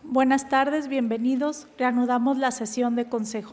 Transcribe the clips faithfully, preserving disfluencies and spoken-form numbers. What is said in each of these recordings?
Buenas tardes, bienvenidos. Reanudamos la sesión de consejo.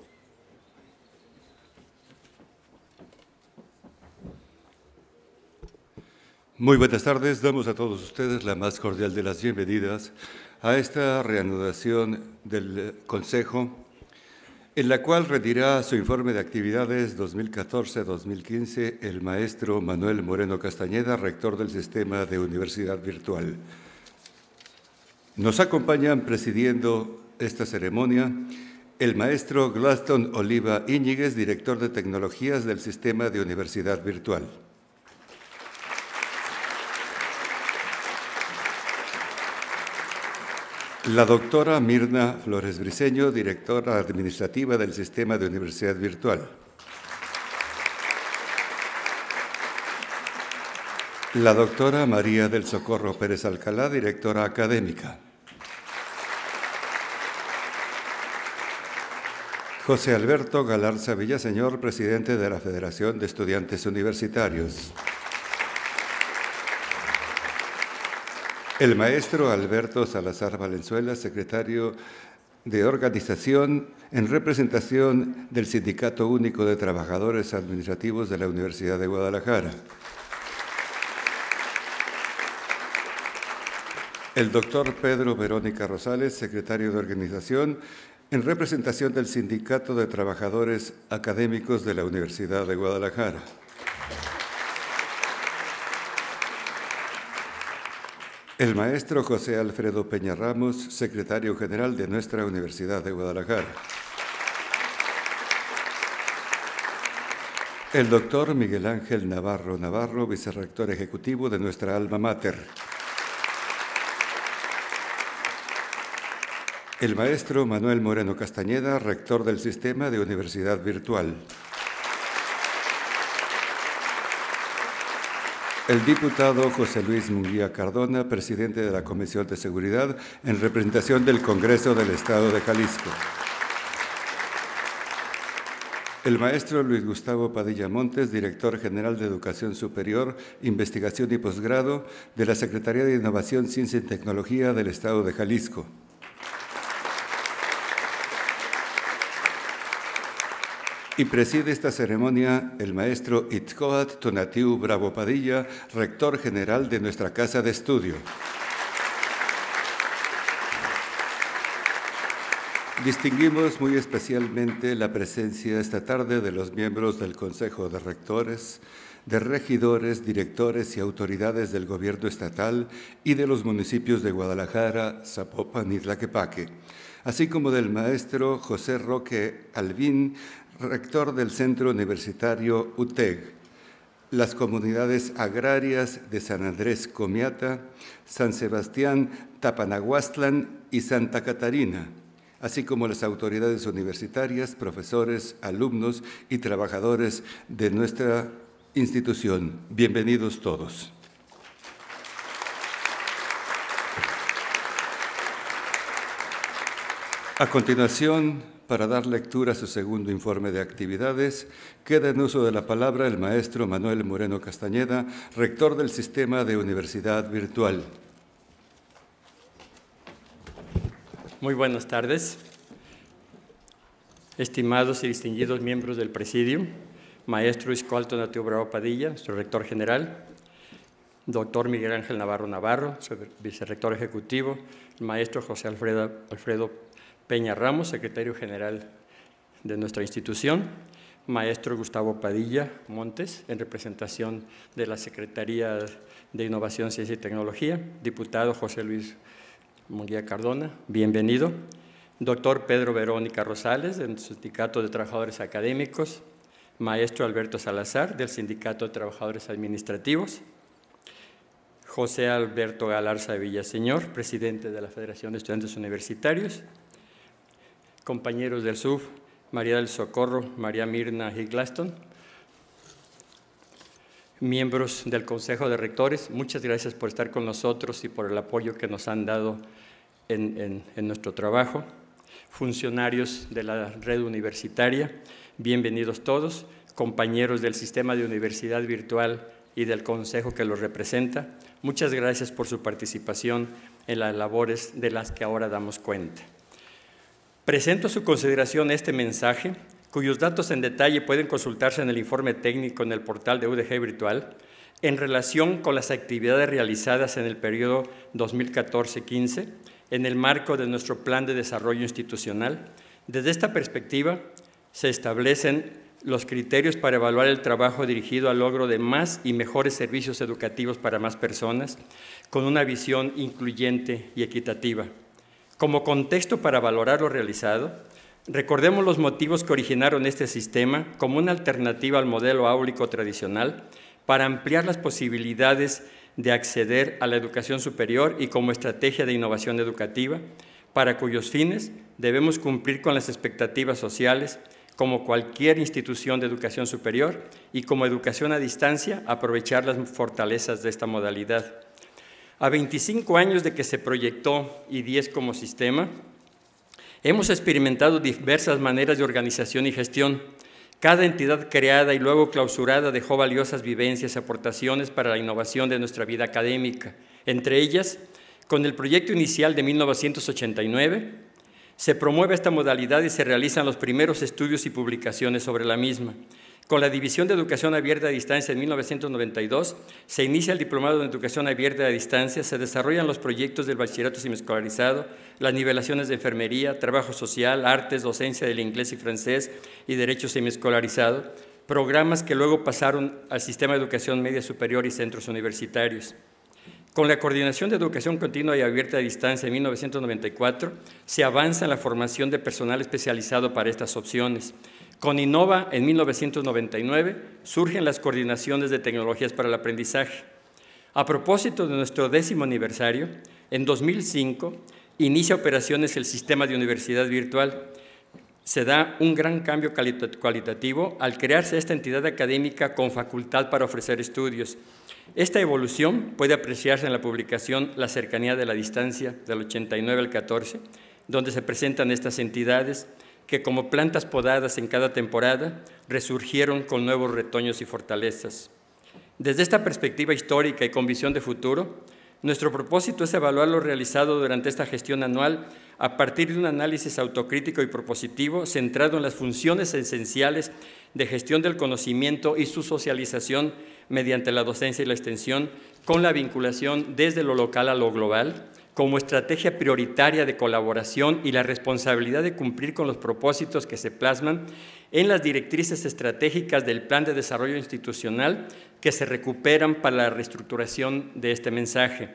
Muy buenas tardes. Damos a todos ustedes la más cordial de las bienvenidas a esta reanudación del Consejo, en la cual rendirá su informe de actividades dos mil catorce dos mil quince el maestro Manuel Moreno Castañeda, rector del Sistema de Universidad Virtual. Nos acompañan presidiendo esta ceremonia el maestro Glaston Oliva Íñiguez, director de Tecnologías del Sistema de Universidad Virtual. La doctora Mirna Flores Briceño, directora administrativa del Sistema de Universidad Virtual. La doctora María del Socorro Pérez Alcalá, directora académica. José Alberto Galarza Villaseñor, presidente de la Federación de Estudiantes Universitarios. El maestro Alberto Salazar Valenzuela, secretario de Organización en representación del Sindicato Único de Trabajadores Administrativos de la Universidad de Guadalajara. El doctor Pedro Verónica Rosales, secretario de Organización en representación del Sindicato de Trabajadores Académicos de la Universidad de Guadalajara. El maestro José Alfredo Peña Ramos, secretario general de nuestra Universidad de Guadalajara. El doctor Miguel Ángel Navarro Navarro, vicerrector ejecutivo de nuestra alma mater. El maestro Manuel Moreno Castañeda, rector del Sistema de Universidad Virtual. El diputado José Luis Munguía Cardona, presidente de la Comisión de Seguridad, en representación del Congreso del Estado de Jalisco. El maestro Luis Gustavo Padilla Montes, director general de Educación Superior, Investigación y Posgrado de la Secretaría de Innovación, Ciencia y Tecnología del Estado de Jalisco. Y preside esta ceremonia el maestro Itzcoatl Tonatiu Bravo Padilla, rector general de nuestra Casa de Estudio. Distinguimos muy especialmente la presencia esta tarde de los miembros del Consejo de Rectores, de regidores, directores y autoridades del Gobierno estatal y de los municipios de Guadalajara, Zapopan y Tlaquepaque, así como del maestro José Roque Alvín, rector del Centro Universitario U T E G, las comunidades agrarias de San Andrés Comiata, San Sebastián Tapanahuastlán y Santa Catarina, así como las autoridades universitarias, profesores, alumnos y trabajadores de nuestra institución. Bienvenidos todos. A continuación, para dar lectura a su segundo informe de actividades, queda en uso de la palabra el maestro Manuel Moreno Castañeda, rector del Sistema de Universidad Virtual. Muy buenas tardes, estimados y distinguidos miembros del Presidium, maestro Itzcoatl Tonatiu Bravo Padilla, nuestro rector general, doctor Miguel Ángel Navarro Navarro, vicerrector ejecutivo, el maestro José Alfredo, Alfredo Peña Ramos, secretario general de nuestra institución, maestro Gustavo Padilla Montes, en representación de la Secretaría de Innovación, Ciencia y Tecnología, diputado José Luis Munguía Cardona, bienvenido, doctor Pedro Verónica Rosales, del Sindicato de Trabajadores Académicos, maestro Alberto Salazar, del Sindicato de Trabajadores Administrativos, José Alberto Galarza Villaseñor, presidente de la Federación de Estudiantes Universitarios, compañeros del S U V, María del Socorro, María Mirna y Glaston, miembros del Consejo de Rectores, muchas gracias por estar con nosotros y por el apoyo que nos han dado en, en, en nuestro trabajo, funcionarios de la red universitaria, bienvenidos todos, compañeros del Sistema de Universidad Virtual y del Consejo que los representa, muchas gracias por su participación en las labores de las que ahora damos cuenta. Presento a su consideración este mensaje, cuyos datos en detalle pueden consultarse en el informe técnico en el portal de U D G Virtual, en relación con las actividades realizadas en el periodo dos mil catorce quince, en el marco de nuestro Plan de Desarrollo Institucional. Desde esta perspectiva, se establecen los criterios para evaluar el trabajo dirigido al logro de más y mejores servicios educativos para más personas, con una visión incluyente y equitativa. Como contexto para valorar lo realizado, recordemos los motivos que originaron este sistema como una alternativa al modelo áulico tradicional para ampliar las posibilidades de acceder a la educación superior y como estrategia de innovación educativa, para cuyos fines debemos cumplir con las expectativas sociales, como cualquier institución de educación superior, y como educación a distancia, aprovechar las fortalezas de esta modalidad. A veinticinco años de que se proyectó I D I E S como sistema, hemos experimentado diversas maneras de organización y gestión. Cada entidad creada y luego clausurada dejó valiosas vivencias y aportaciones para la innovación de nuestra vida académica. Entre ellas, con el proyecto inicial de mil novecientos ochenta y nueve, se promueve esta modalidad y se realizan los primeros estudios y publicaciones sobre la misma. Con la División de Educación Abierta a Distancia en mil novecientos noventa y dos, se inicia el Diplomado en Educación Abierta a Distancia, se desarrollan los proyectos del Bachillerato Semiescolarizado, las nivelaciones de Enfermería, Trabajo Social, Artes, Docencia del Inglés y Francés y Derecho Semiescolarizado, programas que luego pasaron al Sistema de Educación Media Superior y Centros Universitarios. Con la Coordinación de Educación Continua y Abierta a Distancia en mil novecientos noventa y cuatro, se avanza en la formación de personal especializado para estas opciones. Con Innova, en mil novecientos noventa y nueve, surgen las coordinaciones de tecnologías para el aprendizaje. A propósito de nuestro décimo aniversario, en dos mil cinco, inicia operaciones el Sistema de Universidad Virtual. Se da un gran cambio cualitativo al crearse esta entidad académica con facultad para ofrecer estudios. Esta evolución puede apreciarse en la publicación La Cercanía de la Distancia, del ochenta y nueve al catorce, donde se presentan estas entidades que, como plantas podadas en cada temporada, resurgieron con nuevos retoños y fortalezas. Desde esta perspectiva histórica y con visión de futuro, nuestro propósito es evaluar lo realizado durante esta gestión anual a partir de un análisis autocrítico y propositivo centrado en las funciones esenciales de gestión del conocimiento y su socialización mediante la docencia y la extensión, con la vinculación desde lo local a lo global, como estrategia prioritaria de colaboración y la responsabilidad de cumplir con los propósitos que se plasman en las directrices estratégicas del Plan de Desarrollo Institucional que se recuperan para la reestructuración de este mensaje.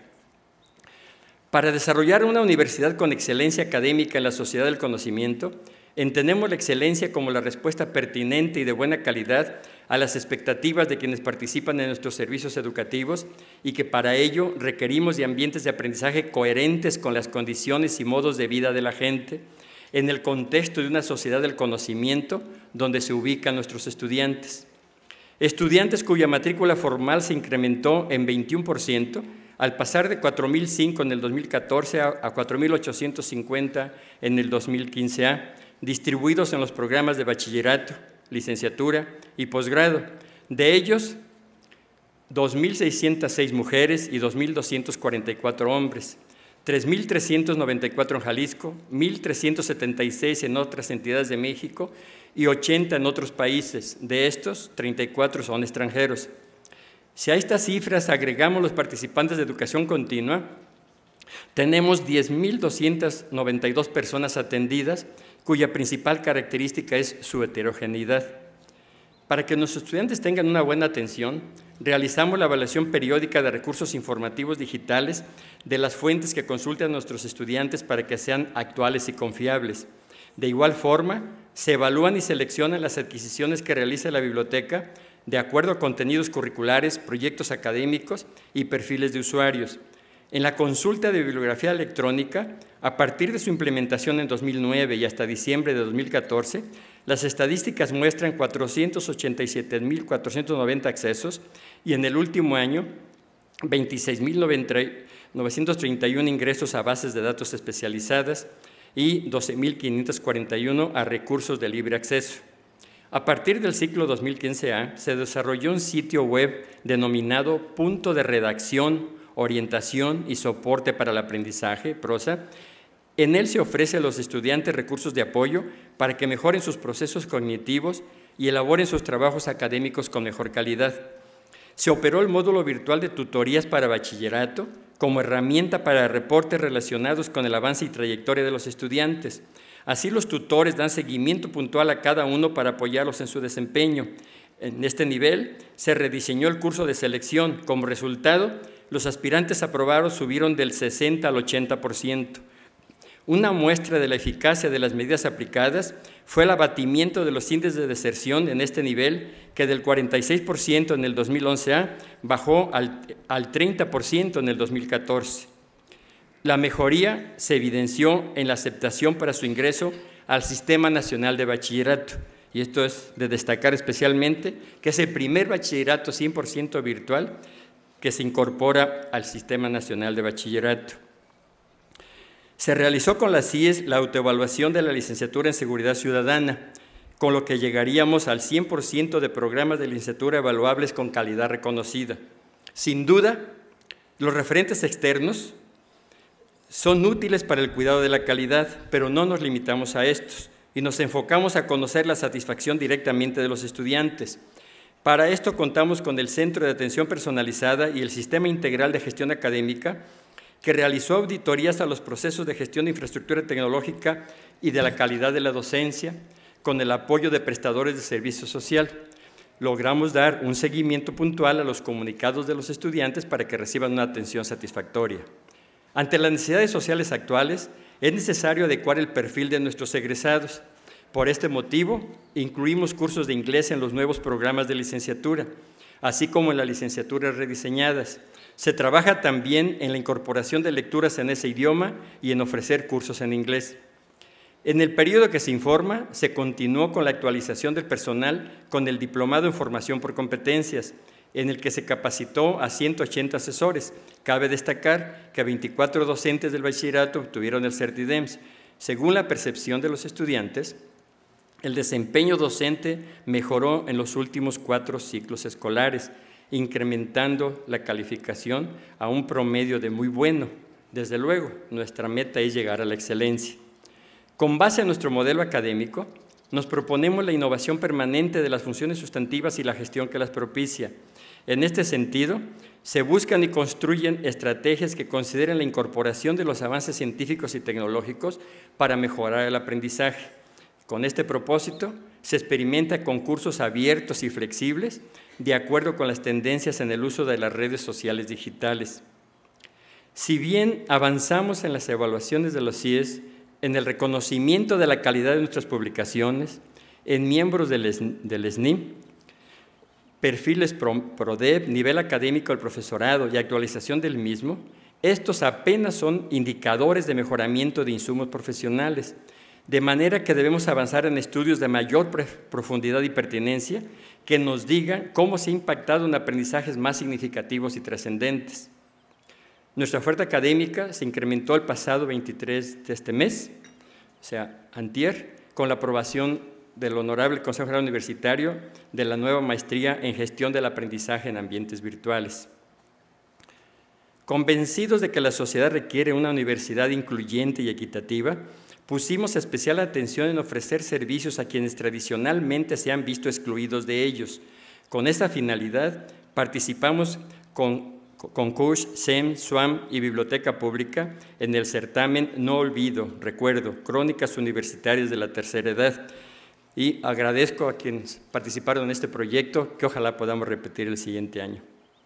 Para desarrollar una universidad con excelencia académica en la sociedad del conocimiento, entendemos la excelencia como la respuesta pertinente y de buena calidad a las expectativas de quienes participan en nuestros servicios educativos y que para ello requerimos de ambientes de aprendizaje coherentes con las condiciones y modos de vida de la gente, en el contexto de una sociedad del conocimiento donde se ubican nuestros estudiantes. Estudiantes cuya matrícula formal se incrementó en veintiuno por ciento, al pasar de cuatro mil cinco en el dos mil catorce a cuatro mil ochocientos cincuenta en el dos mil quince A, distribuidos en los programas de bachillerato, licenciatura y posgrado. De ellos, dos mil seiscientas seis mujeres y dos mil doscientos cuarenta y cuatro hombres, tres mil trescientos noventa y cuatro en Jalisco, mil trescientos setenta y seis en otras entidades de México y ochenta en otros países. De estos, treinta y cuatro son extranjeros. Si a estas cifras agregamos los participantes de educación continua, tenemos diez mil doscientas noventa y dos personas atendidas, cuya principal característica es su heterogeneidad. Para que nuestros estudiantes tengan una buena atención, realizamos la evaluación periódica de recursos informativos digitales de las fuentes que consultan nuestros estudiantes para que sean actuales y confiables. De igual forma, se evalúan y seleccionan las adquisiciones que realiza la biblioteca de acuerdo a contenidos curriculares, proyectos académicos y perfiles de usuarios. En la consulta de bibliografía electrónica, a partir de su implementación en dos mil nueve y hasta diciembre de dos mil catorce, las estadísticas muestran cuatrocientos ochenta y siete mil cuatrocientos noventa accesos y en el último año, veintiséis mil novecientos treinta y uno ingresos a bases de datos especializadas y doce mil quinientos cuarenta y uno a recursos de libre acceso. A partir del ciclo dos mil quince A, se desarrolló un sitio web denominado Punto de Redacción orientación y soporte para el aprendizaje, PROSA. En él se ofrece a los estudiantes recursos de apoyo para que mejoren sus procesos cognitivos y elaboren sus trabajos académicos con mejor calidad. Se operó el módulo virtual de tutorías para bachillerato como herramienta para reportes relacionados con el avance y trayectoria de los estudiantes. Así, los tutores dan seguimiento puntual a cada uno para apoyarlos en su desempeño. En este nivel se rediseñó el curso de selección. Como resultado, los aspirantes aprobados subieron del sesenta al ochenta por ciento. Una muestra de la eficacia de las medidas aplicadas fue el abatimiento de los índices de deserción en este nivel, que del cuarenta y seis por ciento en el dos mil once A bajó al, al treinta por ciento en el dos mil catorce. La mejoría se evidenció en la aceptación para su ingreso al Sistema Nacional de Bachillerato, y esto es de destacar especialmente, que es el primer bachillerato cien por ciento virtual que se incorpora al Sistema Nacional de Bachillerato. Se realizó con las C I E S la autoevaluación de la licenciatura en Seguridad Ciudadana, con lo que llegaríamos al cien por ciento de programas de licenciatura evaluables con calidad reconocida. Sin duda, los referentes externos son útiles para el cuidado de la calidad, pero no nos limitamos a estos y nos enfocamos a conocer la satisfacción directamente de los estudiantes. Para esto contamos con el Centro de Atención Personalizada y el Sistema Integral de Gestión Académica, que realizó auditorías a los procesos de gestión de infraestructura tecnológica y de la calidad de la docencia, con el apoyo de prestadores de servicio social. Logramos dar un seguimiento puntual a los comunicados de los estudiantes para que reciban una atención satisfactoria. Ante las necesidades sociales actuales, es necesario adecuar el perfil de nuestros egresados. Por este motivo, incluimos cursos de inglés en los nuevos programas de licenciatura, así como en las licenciaturas rediseñadas. Se trabaja también en la incorporación de lecturas en ese idioma y en ofrecer cursos en inglés. En el periodo que se informa, se continuó con la actualización del personal con el Diplomado en Formación por Competencias, en el que se capacitó a ciento ochenta asesores. Cabe destacar que veinticuatro docentes del bachillerato obtuvieron el CERTIDEMS. Según la percepción de los estudiantes, el desempeño docente mejoró en los últimos cuatro ciclos escolares, incrementando la calificación a un promedio de muy bueno. Desde luego, nuestra meta es llegar a la excelencia. Con base en nuestro modelo académico, nos proponemos la innovación permanente de las funciones sustantivas y la gestión que las propicia. En este sentido, se buscan y construyen estrategias que consideren la incorporación de los avances científicos y tecnológicos para mejorar el aprendizaje. Con este propósito, se experimenta con cursos abiertos y flexibles de acuerdo con las tendencias en el uso de las redes sociales digitales. Si bien avanzamos en las evaluaciones de los C I E S, en el reconocimiento de la calidad de nuestras publicaciones, en miembros del, del S N I M, perfiles PRODEP, nivel académico del profesorado y actualización del mismo, estos apenas son indicadores de mejoramiento de insumos profesionales, de manera que debemos avanzar en estudios de mayor profundidad y pertinencia que nos digan cómo se ha impactado en aprendizajes más significativos y trascendentes. Nuestra oferta académica se incrementó el pasado veintitrés de este mes, o sea, antier, con la aprobación del Honorable Consejo General Universitario de la nueva maestría en Gestión del Aprendizaje en Ambientes Virtuales. Convencidos de que la sociedad requiere una universidad incluyente y equitativa, pusimos especial atención en ofrecer servicios a quienes tradicionalmente se han visto excluidos de ellos. Con esta finalidad, participamos con Concurs, S E M, SUAM y Biblioteca Pública en el certamen No Olvido, Recuerdo, Crónicas Universitarias de la Tercera Edad. Y agradezco a quienes participaron en este proyecto, que ojalá podamos repetir el siguiente año.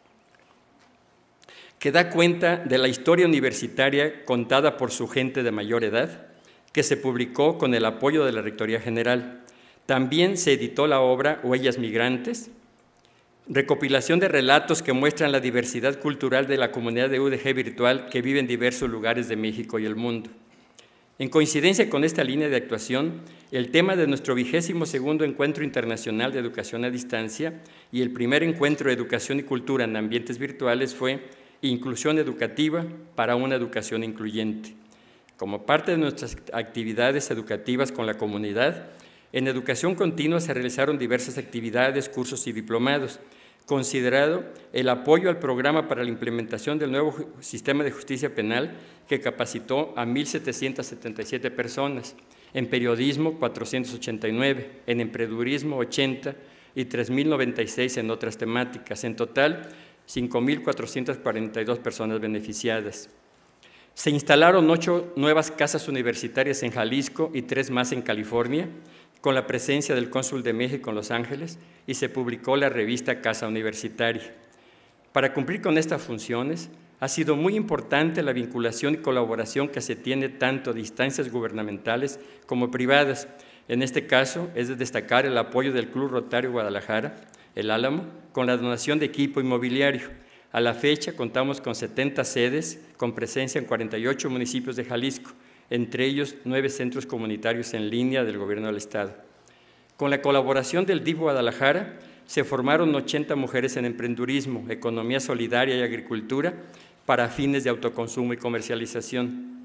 Que da cuenta de la historia universitaria contada por su gente de mayor edad, que se publicó con el apoyo de la Rectoría General. También se editó la obra Huellas Migrantes, recopilación de relatos que muestran la diversidad cultural de la comunidad de U D G virtual que vive en diversos lugares de México y el mundo. En coincidencia con esta línea de actuación, el tema de nuestro vigésimo segundo Encuentro Internacional de Educación a Distancia y el primer Encuentro de Educación y Cultura en Ambientes Virtuales fue Inclusión Educativa para una Educación Incluyente. Como parte de nuestras actividades educativas con la comunidad, en educación continua se realizaron diversas actividades, cursos y diplomados, considerado el apoyo al programa para la implementación del nuevo sistema de justicia penal que capacitó a mil setecientas setenta y siete personas, en periodismo cuatrocientos ochenta y nueve, en emprendedurismo ochenta y tres mil noventa y seis en otras temáticas. En total, cinco mil cuatrocientas cuarenta y dos personas beneficiadas. Se instalaron ocho nuevas casas universitarias en Jalisco y tres más en California, con la presencia del cónsul de México en Los Ángeles, y se publicó la revista Casa Universitaria. Para cumplir con estas funciones, ha sido muy importante la vinculación y colaboración que se tiene tanto de instancias gubernamentales como privadas. En este caso, es de destacar el apoyo del Club Rotario Guadalajara, el Álamo, con la donación de equipo inmobiliario. A la fecha, contamos con setenta sedes, con presencia en cuarenta y ocho municipios de Jalisco, entre ellos nueve centros comunitarios en línea del Gobierno del Estado. Con la colaboración del D I F Guadalajara, se formaron ochenta mujeres en emprendedurismo, economía solidaria y agricultura para fines de autoconsumo y comercialización.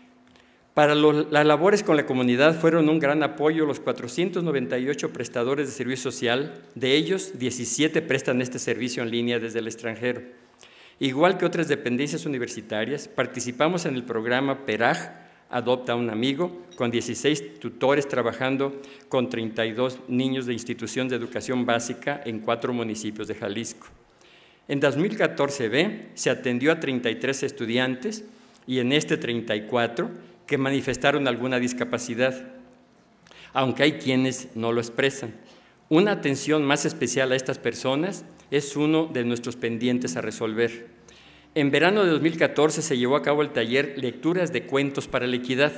Para lo, las labores con la comunidad fueron un gran apoyo los cuatrocientos noventa y ocho prestadores de servicio social, de ellos diecisiete prestan este servicio en línea desde el extranjero. Igual que otras dependencias universitarias, participamos en el programa PERAJ, Adopta a un Amigo, con dieciséis tutores trabajando con treinta y dos niños de institución de educación básica en cuatro municipios de Jalisco. En dos mil catorce B se atendió a treinta y tres estudiantes y en este treinta y cuatro que manifestaron alguna discapacidad, aunque hay quienes no lo expresan. Una atención más especial a estas personas es uno de nuestros pendientes a resolver. En verano de dos mil catorce se llevó a cabo el taller Lecturas de Cuentos para la Equidad,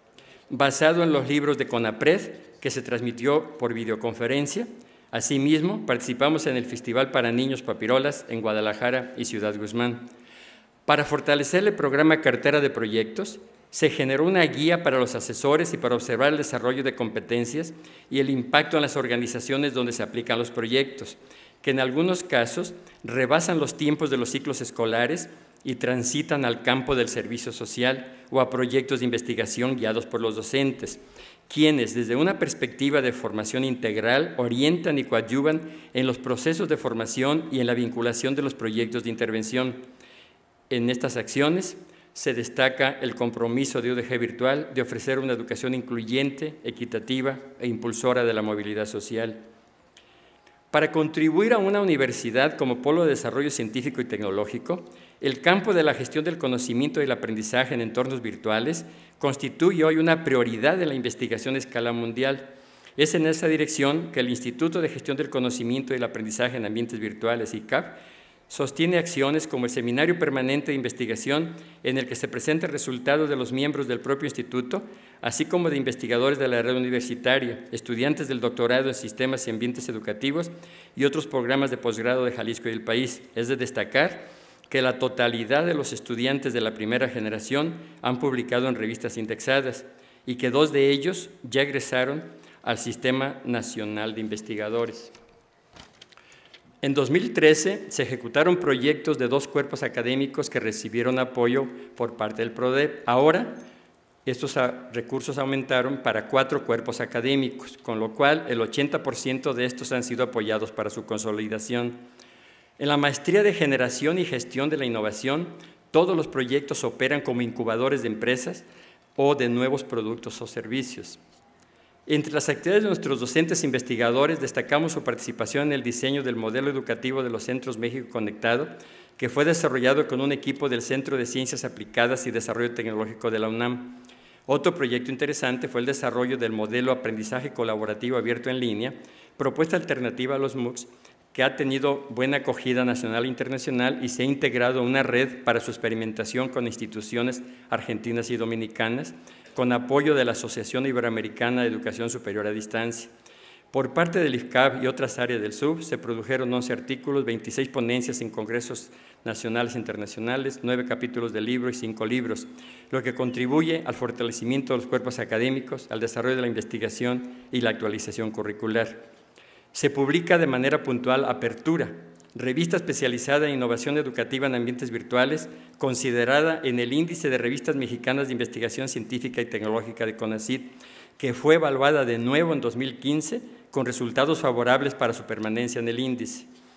basado en los libros de CONAPRED, que se transmitió por videoconferencia. Asimismo, participamos en el Festival para Niños Papirolas en Guadalajara y Ciudad Guzmán. Para fortalecer el programa Cartera de Proyectos, se generó una guía para los asesores y para observar el desarrollo de competencias y el impacto en las organizaciones donde se aplican los proyectos, que en algunos casos rebasan los tiempos de los ciclos escolares y transitan al campo del servicio social o a proyectos de investigación guiados por los docentes, quienes desde una perspectiva de formación integral orientan y coadyuvan en los procesos de formación y en la vinculación de los proyectos de intervención. En estas acciones se destaca el compromiso de U D G Virtual de ofrecer una educación incluyente, equitativa e impulsora de la movilidad social. Para contribuir a una universidad como polo de desarrollo científico y tecnológico, el campo de la gestión del conocimiento y el aprendizaje en entornos virtuales constituye hoy una prioridad de la investigación a escala mundial. Es en esa dirección que el Instituto de Gestión del Conocimiento y el Aprendizaje en Ambientes Virtuales, I C A P, sostiene acciones como el Seminario Permanente de Investigación, en el que se presentan resultados de los miembros del propio instituto, así como de investigadores de la red universitaria, estudiantes del doctorado en Sistemas y Ambientes Educativos y otros programas de posgrado de Jalisco y el país. Es de destacar que la totalidad de los estudiantes de la primera generación han publicado en revistas indexadas y que dos de ellos ya egresaron al Sistema Nacional de Investigadores. En dos mil trece se ejecutaron proyectos de dos cuerpos académicos que recibieron apoyo por parte del PRODEP. Ahora, estos recursos aumentaron para cuatro cuerpos académicos, con lo cual el ochenta por ciento de estos han sido apoyados para su consolidación. En la maestría de Generación y Gestión de la Innovación, todos los proyectos operan como incubadores de empresas o de nuevos productos o servicios. Entre las actividades de nuestros docentes investigadores destacamos su participación en el diseño del modelo educativo de los Centros México Conectado, que fue desarrollado con un equipo del Centro de Ciencias Aplicadas y Desarrollo Tecnológico de la UNAM. Otro proyecto interesante fue el desarrollo del modelo Aprendizaje Colaborativo Abierto en Línea, propuesta alternativa a los MOOCs, que ha tenido buena acogida nacional e internacional y se ha integrado a una red para su experimentación con instituciones argentinas y dominicanas, con apoyo de la Asociación Iberoamericana de Educación Superior a Distancia. Por parte del I F C A B y otras áreas del S U B se produjeron once artículos, veintiséis ponencias en congresos nacionales e internacionales, nueve capítulos de libro y cinco libros, lo que contribuye al fortalecimiento de los cuerpos académicos, al desarrollo de la investigación y la actualización curricular. Se publica de manera puntual Apertura, revista especializada en innovación educativa en ambientes virtuales, considerada en el Índice de Revistas Mexicanas de Investigación Científica y Tecnológica de CONACYT, que fue evaluada de nuevo en dos mil quince con resultados favorables para su permanencia en el índice.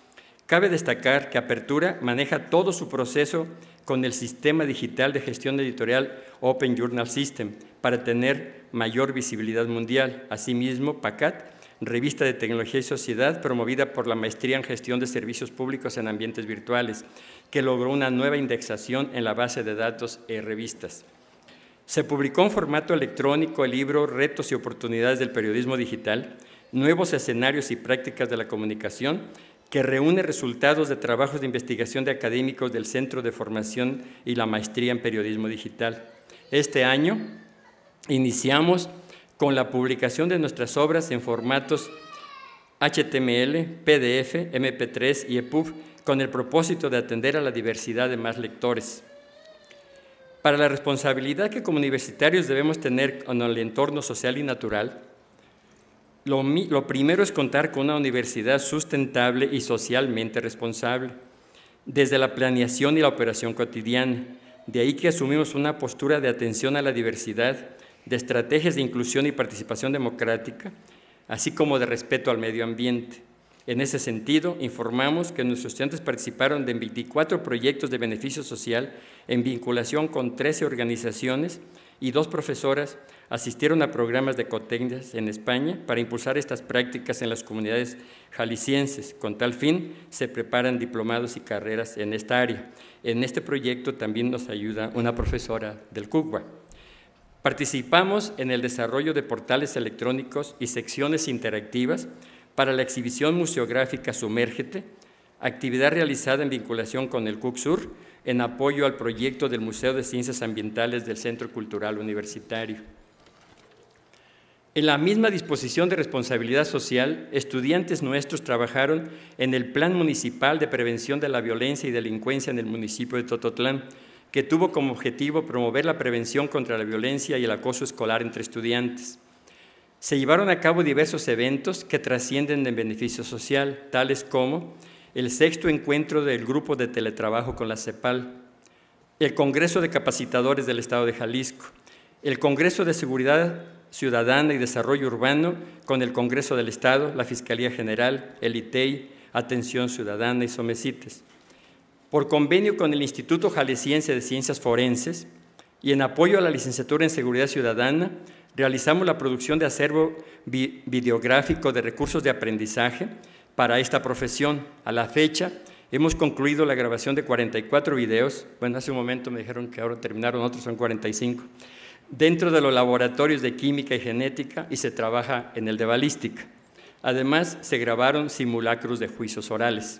Cabe destacar que Apertura maneja todo su proceso con el sistema digital de gestión editorial Open Journal System para tener mayor visibilidad mundial. Asimismo, PACAT, revista de tecnología y sociedad promovida por la Maestría en Gestión de Servicios Públicos en Ambientes Virtuales, que logró una nueva indexación en la base de datos e revistas. Se publicó en formato electrónico el libro Retos y oportunidades del periodismo digital, nuevos escenarios y prácticas de la comunicación, que reúne resultados de trabajos de investigación de académicos del Centro de Formación y la Maestría en Periodismo Digital. Este año iniciamos con la publicación de nuestras obras en formatos H T M L, P D F, M P tres y E P U B, con el propósito de atender a la diversidad de más lectores. Para la responsabilidad que como universitarios debemos tener con el entorno social y natural, Lo, lo primero es contar con una universidad sustentable y socialmente responsable, desde la planeación y la operación cotidiana. De ahí que asumimos una postura de atención a la diversidad, de estrategias de inclusión y participación democrática, así como de respeto al medio ambiente. En ese sentido, informamos que nuestros estudiantes participaron de veinticuatro proyectos de beneficio social en vinculación con trece organizaciones y dos profesoras asistieron a programas de ecotecnias en España para impulsar estas prácticas en las comunidades jaliscienses. Con tal fin, se preparan diplomados y carreras en esta área. En este proyecto también nos ayuda una profesora del C U C B A. Participamos en el desarrollo de portales electrónicos y secciones interactivas para la exhibición museográfica Sumérgete, actividad realizada en vinculación con el C U C Sur, en apoyo al proyecto del Museo de Ciencias Ambientales del Centro Cultural Universitario. En la misma disposición de responsabilidad social, estudiantes nuestros trabajaron en el Plan Municipal de Prevención de la Violencia y Delincuencia en el municipio de Tototlán, que tuvo como objetivo promover la prevención contra la violencia y el acoso escolar entre estudiantes. Se llevaron a cabo diversos eventos que trascienden en beneficio social, tales como el sexto encuentro del Grupo de Teletrabajo con la CEPAL, el Congreso de Capacitadores del Estado de Jalisco, el Congreso de Seguridad Ciudadana y Desarrollo Urbano con el Congreso del Estado, la Fiscalía General, el I T E I, Atención Ciudadana y Somecites. Por convenio con el Instituto Jalisciense de Ciencias Forenses y en apoyo a la Licenciatura en Seguridad Ciudadana, realizamos la producción de acervo vi videográfico de recursos de aprendizaje para esta profesión. A la fecha, hemos concluido la grabación de cuarenta y cuatro videos. Bueno, hace un momento me dijeron que ahora terminaron, otros son cuarenta y cinco. Dentro de los laboratorios de química y genética y se trabaja en el de balística. Además, se grabaron simulacros de juicios orales.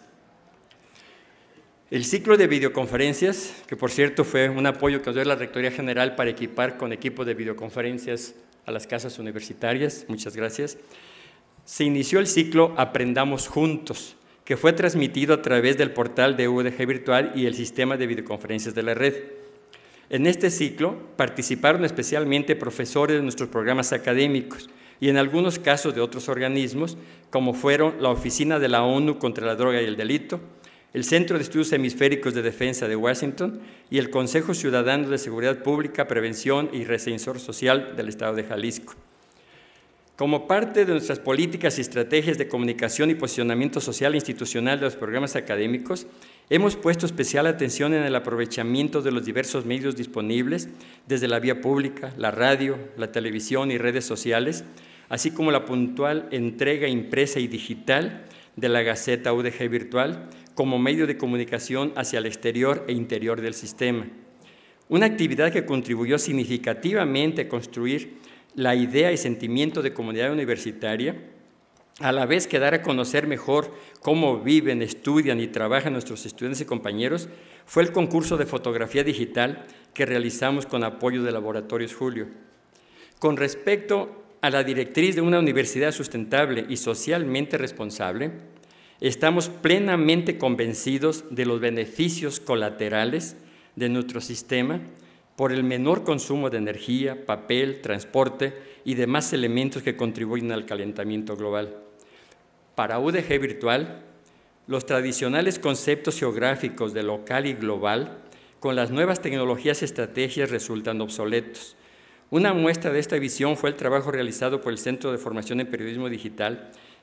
El ciclo de videoconferencias, que por cierto fue un apoyo que nos dio la Rectoría General para equipar con equipos de videoconferencias a las casas universitarias, muchas gracias, se inició el ciclo Aprendamos Juntos, que fue transmitido a través del portal de U D G Virtual y el sistema de videoconferencias de la red. En este ciclo participaron especialmente profesores de nuestros programas académicos y en algunos casos de otros organismos, como fueron la Oficina de la ONU contra la Droga y el Delito, el Centro de Estudios Hemisféricos de Defensa de Washington y el Consejo Ciudadano de Seguridad Pública, Prevención y Reinserción Social del Estado de Jalisco. Como parte de nuestras políticas y estrategias de comunicación y posicionamiento social e institucional de los programas académicos, hemos puesto especial atención en el aprovechamiento de los diversos medios disponibles, desde la vía pública, la radio, la televisión y redes sociales, así como la puntual entrega impresa y digital de la Gaceta U D G Virtual como medio de comunicación hacia el exterior e interior del sistema. Una actividad que contribuyó significativamente a construir la idea y sentimiento de comunidad universitaria, a la vez que dar a conocer mejor cómo viven, estudian y trabajan nuestros estudiantes y compañeros, fue el concurso de fotografía digital que realizamos con apoyo de Laboratorios Julio. Con respecto a la directriz de una universidad sustentable y socialmente responsable, estamos plenamente convencidos de los beneficios colaterales de nuestro sistema por el menor consumo de energía, papel, transporte y demás elementos que contribuyen al calentamiento global. Para U D G Virtual, los tradicionales conceptos geográficos de local y global con las nuevas tecnologías y estrategias resultan obsoletos. Una muestra de esta visión fue el trabajo realizado por el Centro de Formación en Periodismo Digital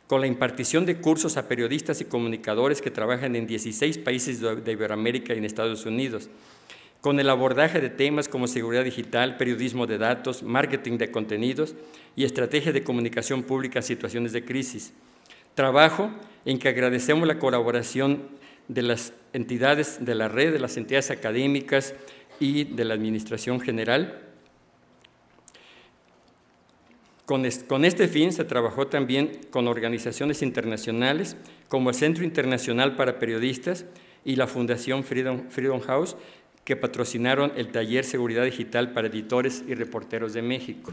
con la impartición de cursos a periodistas y comunicadores que trabajan en dieciséis países de Iberoamérica y en Estados Unidos, con el abordaje de temas como seguridad digital, periodismo de datos, marketing de contenidos y estrategia de comunicación pública en situaciones de crisis. Trabajo en que agradecemos la colaboración de las entidades de la red, de las entidades académicas y de la Administración General. Con este fin se trabajó también con organizaciones internacionales como el Centro Internacional para Periodistas y la Fundación Freedom, Freedom House, que patrocinaron el taller Seguridad Digital para Editores y Reporteros de México.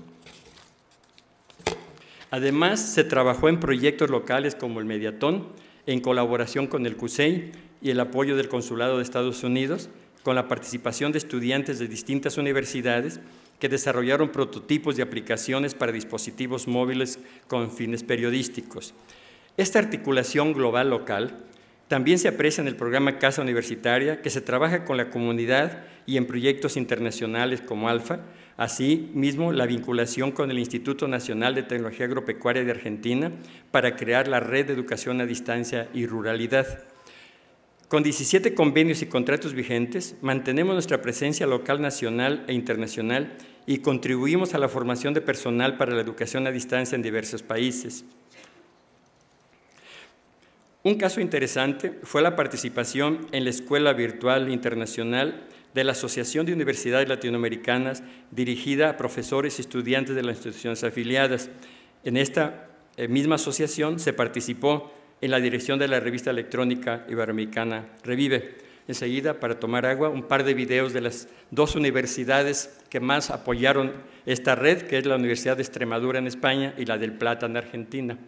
Además, se trabajó en proyectos locales como el Mediatón, en colaboración con el C U S E I y el apoyo del Consulado de Estados Unidos, con la participación de estudiantes de distintas universidades que desarrollaron prototipos de aplicaciones para dispositivos móviles con fines periodísticos. Esta articulación global local también se aprecia en el programa Casa Universitaria, que se trabaja con la comunidad y en proyectos internacionales como ALFA, asimismo la vinculación con el Instituto Nacional de Tecnología Agropecuaria de Argentina para crear la Red de Educación a Distancia y Ruralidad. Con diecisiete convenios y contratos vigentes, mantenemos nuestra presencia local, nacional e internacional y contribuimos a la formación de personal para la educación a distancia en diversos países. Un caso interesante fue la participación en la Escuela Virtual Internacional de la Asociación de Universidades Latinoamericanas, dirigida a profesores y estudiantes de las instituciones afiliadas. En esta misma asociación se participó en la dirección de la revista electrónica iberoamericana Revive. Enseguida, para tomar agua, un par de videos de las dos universidades que más apoyaron esta red, que es la Universidad de Extremadura en España y la del Plata en Argentina.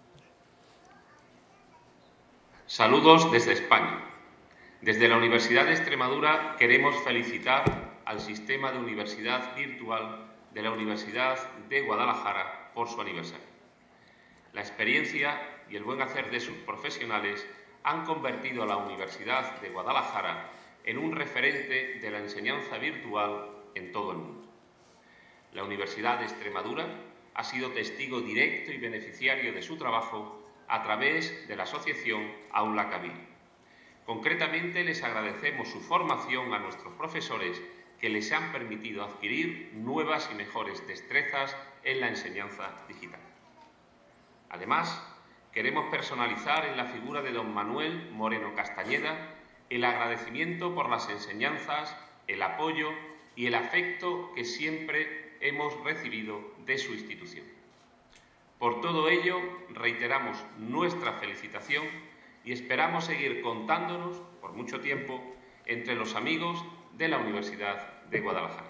Saludos desde España. Desde la Universidad de Extremadura queremos felicitar al sistema de universidad virtual de la Universidad de Guadalajara por su aniversario. La experiencia y el buen hacer de sus profesionales han convertido a la Universidad de Guadalajara en un referente de la enseñanza virtual en todo el mundo. La Universidad de Extremadura ha sido testigo directo y beneficiario de su trabajo a través de la asociación Aula Kabila. Concretamente, les agradecemos su formación a nuestros profesores que les han permitido adquirir nuevas y mejores destrezas en la enseñanza digital. Además, queremos personalizar en la figura de don Manuel Moreno Castañeda el agradecimiento por las enseñanzas, el apoyo y el afecto que siempre hemos recibido de su institución. Por todo ello, reiteramos nuestra felicitación y esperamos seguir contándonos por mucho tiempo entre los amigos de la Universidad de Guadalajara.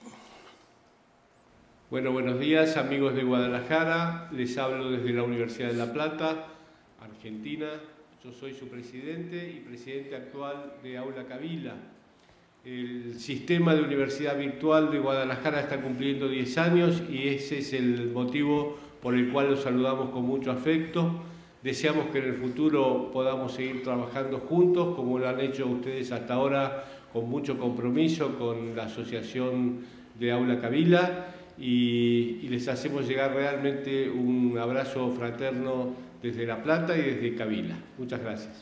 Bueno, buenos días amigos de Guadalajara, les hablo desde la Universidad de La Plata, Argentina. Yo soy su presidente y presidente actual de Aula Kabila. El sistema de universidad virtual de Guadalajara está cumpliendo diez años y ese es el motivo por el cual los saludamos con mucho afecto. Deseamos que en el futuro podamos seguir trabajando juntos, como lo han hecho ustedes hasta ahora, con mucho compromiso con la Asociación de Aula Kabila, y, y les hacemos llegar realmente un abrazo fraterno desde La Plata y desde Kabila. Muchas gracias.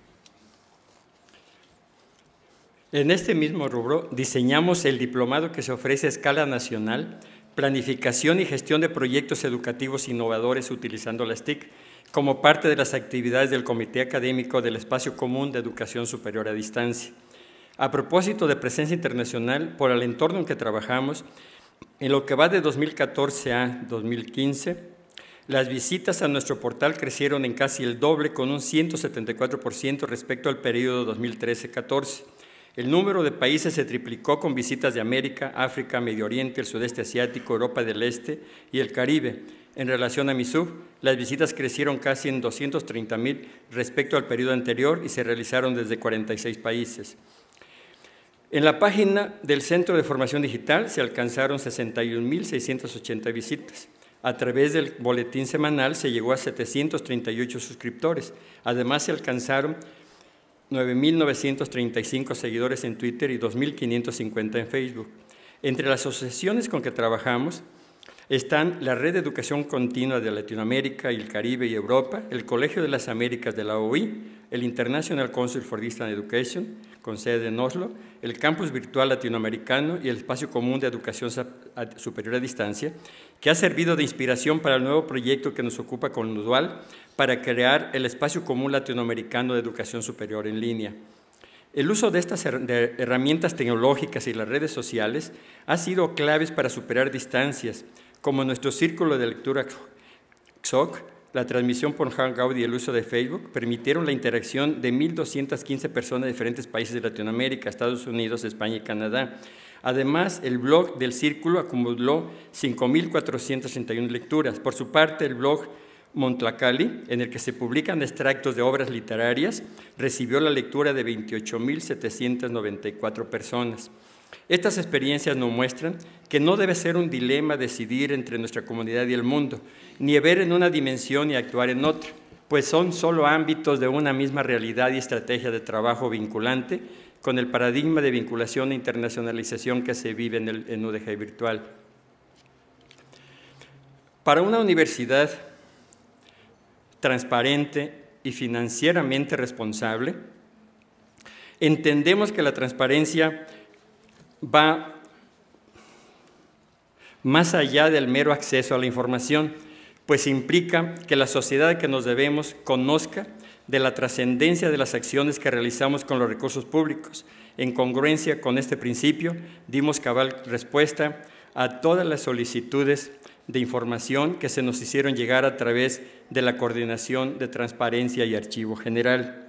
En este mismo rubro diseñamos el diplomado que se ofrece a escala nacional, Planificación y Gestión de Proyectos Educativos Innovadores utilizando las T I C, como parte de las actividades del Comité Académico del Espacio Común de Educación Superior a Distancia. A propósito de presencia internacional, por el entorno en que trabajamos, en lo que va de dos mil catorce a dos mil quince, las visitas a nuestro portal crecieron en casi el doble, con un ciento setenta y cuatro por ciento respecto al periodo dos mil trece catorce. El número de países se triplicó con visitas de América, África, Medio Oriente, el Sudeste Asiático, Europa del Este y el Caribe. En relación a M I S U B, las visitas crecieron casi en doscientos treinta mil respecto al periodo anterior y se realizaron desde cuarenta y seis países. En la página del Centro de Formación Digital se alcanzaron sesenta y un mil seiscientas ochenta visitas. A través del boletín semanal se llegó a setecientos treinta y ocho suscriptores. Además, se alcanzaron nueve mil novecientos treinta y cinco seguidores en Twitter y dos mil quinientos cincuenta en Facebook. Entre las asociaciones con que trabajamos, están la Red de Educación Continua de Latinoamérica y el Caribe y Europa, el Colegio de las Américas de la O I, el International Council for Distance Education, con sede en Oslo, el Campus Virtual Latinoamericano y el Espacio Común de Educación Superior a Distancia, que ha servido de inspiración para el nuevo proyecto que nos ocupa con Udual para crear el Espacio Común Latinoamericano de Educación Superior en línea. El uso de estas herramientas tecnológicas y las redes sociales ha sido claves para superar distancias, como nuestro círculo de lectura X O C, la transmisión por Hangout y el uso de Facebook permitieron la interacción de mil doscientas quince personas de diferentes países de Latinoamérica, Estados Unidos, España y Canadá. Además, el blog del Círculo acumuló cinco mil cuatrocientas treinta y una lecturas. Por su parte, el blog Montlacali, en el que se publican extractos de obras literarias, recibió la lectura de veintiocho mil setecientas noventa y cuatro personas. Estas experiencias nos muestran que no debe ser un dilema decidir entre nuestra comunidad y el mundo, ni ver en una dimensión y actuar en otra, pues son solo ámbitos de una misma realidad y estrategia de trabajo vinculante con el paradigma de vinculación e internacionalización que se vive en el en U D G virtual. Para una universidad transparente y financieramente responsable, entendemos que la transparencia va más allá del mero acceso a la información, pues implica que la sociedad a que nos debemos conozca de la trascendencia de las acciones que realizamos con los recursos públicos. En congruencia con este principio, dimos cabal respuesta a todas las solicitudes de información que se nos hicieron llegar a través de la Coordinación de Transparencia y Archivo General.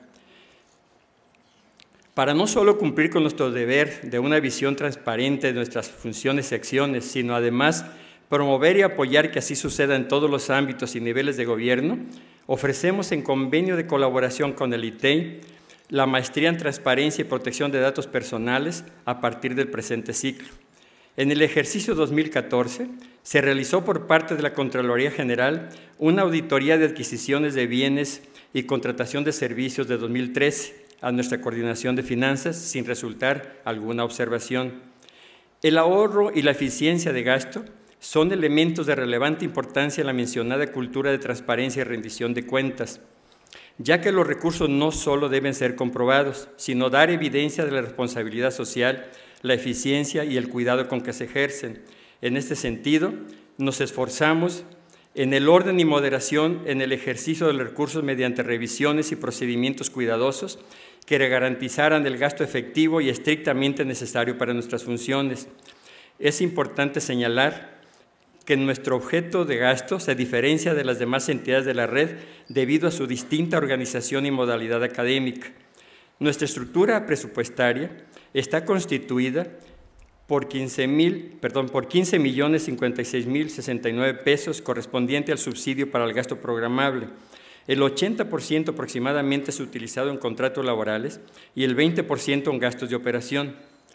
Para no solo cumplir con nuestro deber de una visión transparente de nuestras funciones y acciones, sino además promover y apoyar que así suceda en todos los ámbitos y niveles de gobierno, ofrecemos en convenio de colaboración con el I T E I la Maestría en Transparencia y Protección de Datos Personales a partir del presente ciclo. En el ejercicio dos mil catorce se realizó por parte de la Contraloría General una auditoría de adquisiciones de bienes y contratación de servicios de dos mil trece a nuestra Coordinación de Finanzas sin resultar alguna observación. El ahorro y la eficiencia de gasto son elementos de relevante importancia en la mencionada cultura de transparencia y rendición de cuentas, ya que los recursos no solo deben ser comprobados, sino dar evidencia de la responsabilidad social, la eficiencia y el cuidado con que se ejercen. En este sentido, nos esforzamos en el orden y moderación en el ejercicio de los recursos mediante revisiones y procedimientos cuidadosos que garantizaran el gasto efectivo y estrictamente necesario para nuestras funciones. Es importante señalar que nuestro objeto de gasto se diferencia de las demás entidades de la red debido a su distinta organización y modalidad académica. Nuestra estructura presupuestaria está constituida por quince millones cincuenta y seis mil sesenta y nueve pesos correspondiente al subsidio para el gasto programable. El ochenta por ciento aproximadamente es utilizado en contratos laborales y el veinte por ciento en gastos de operación.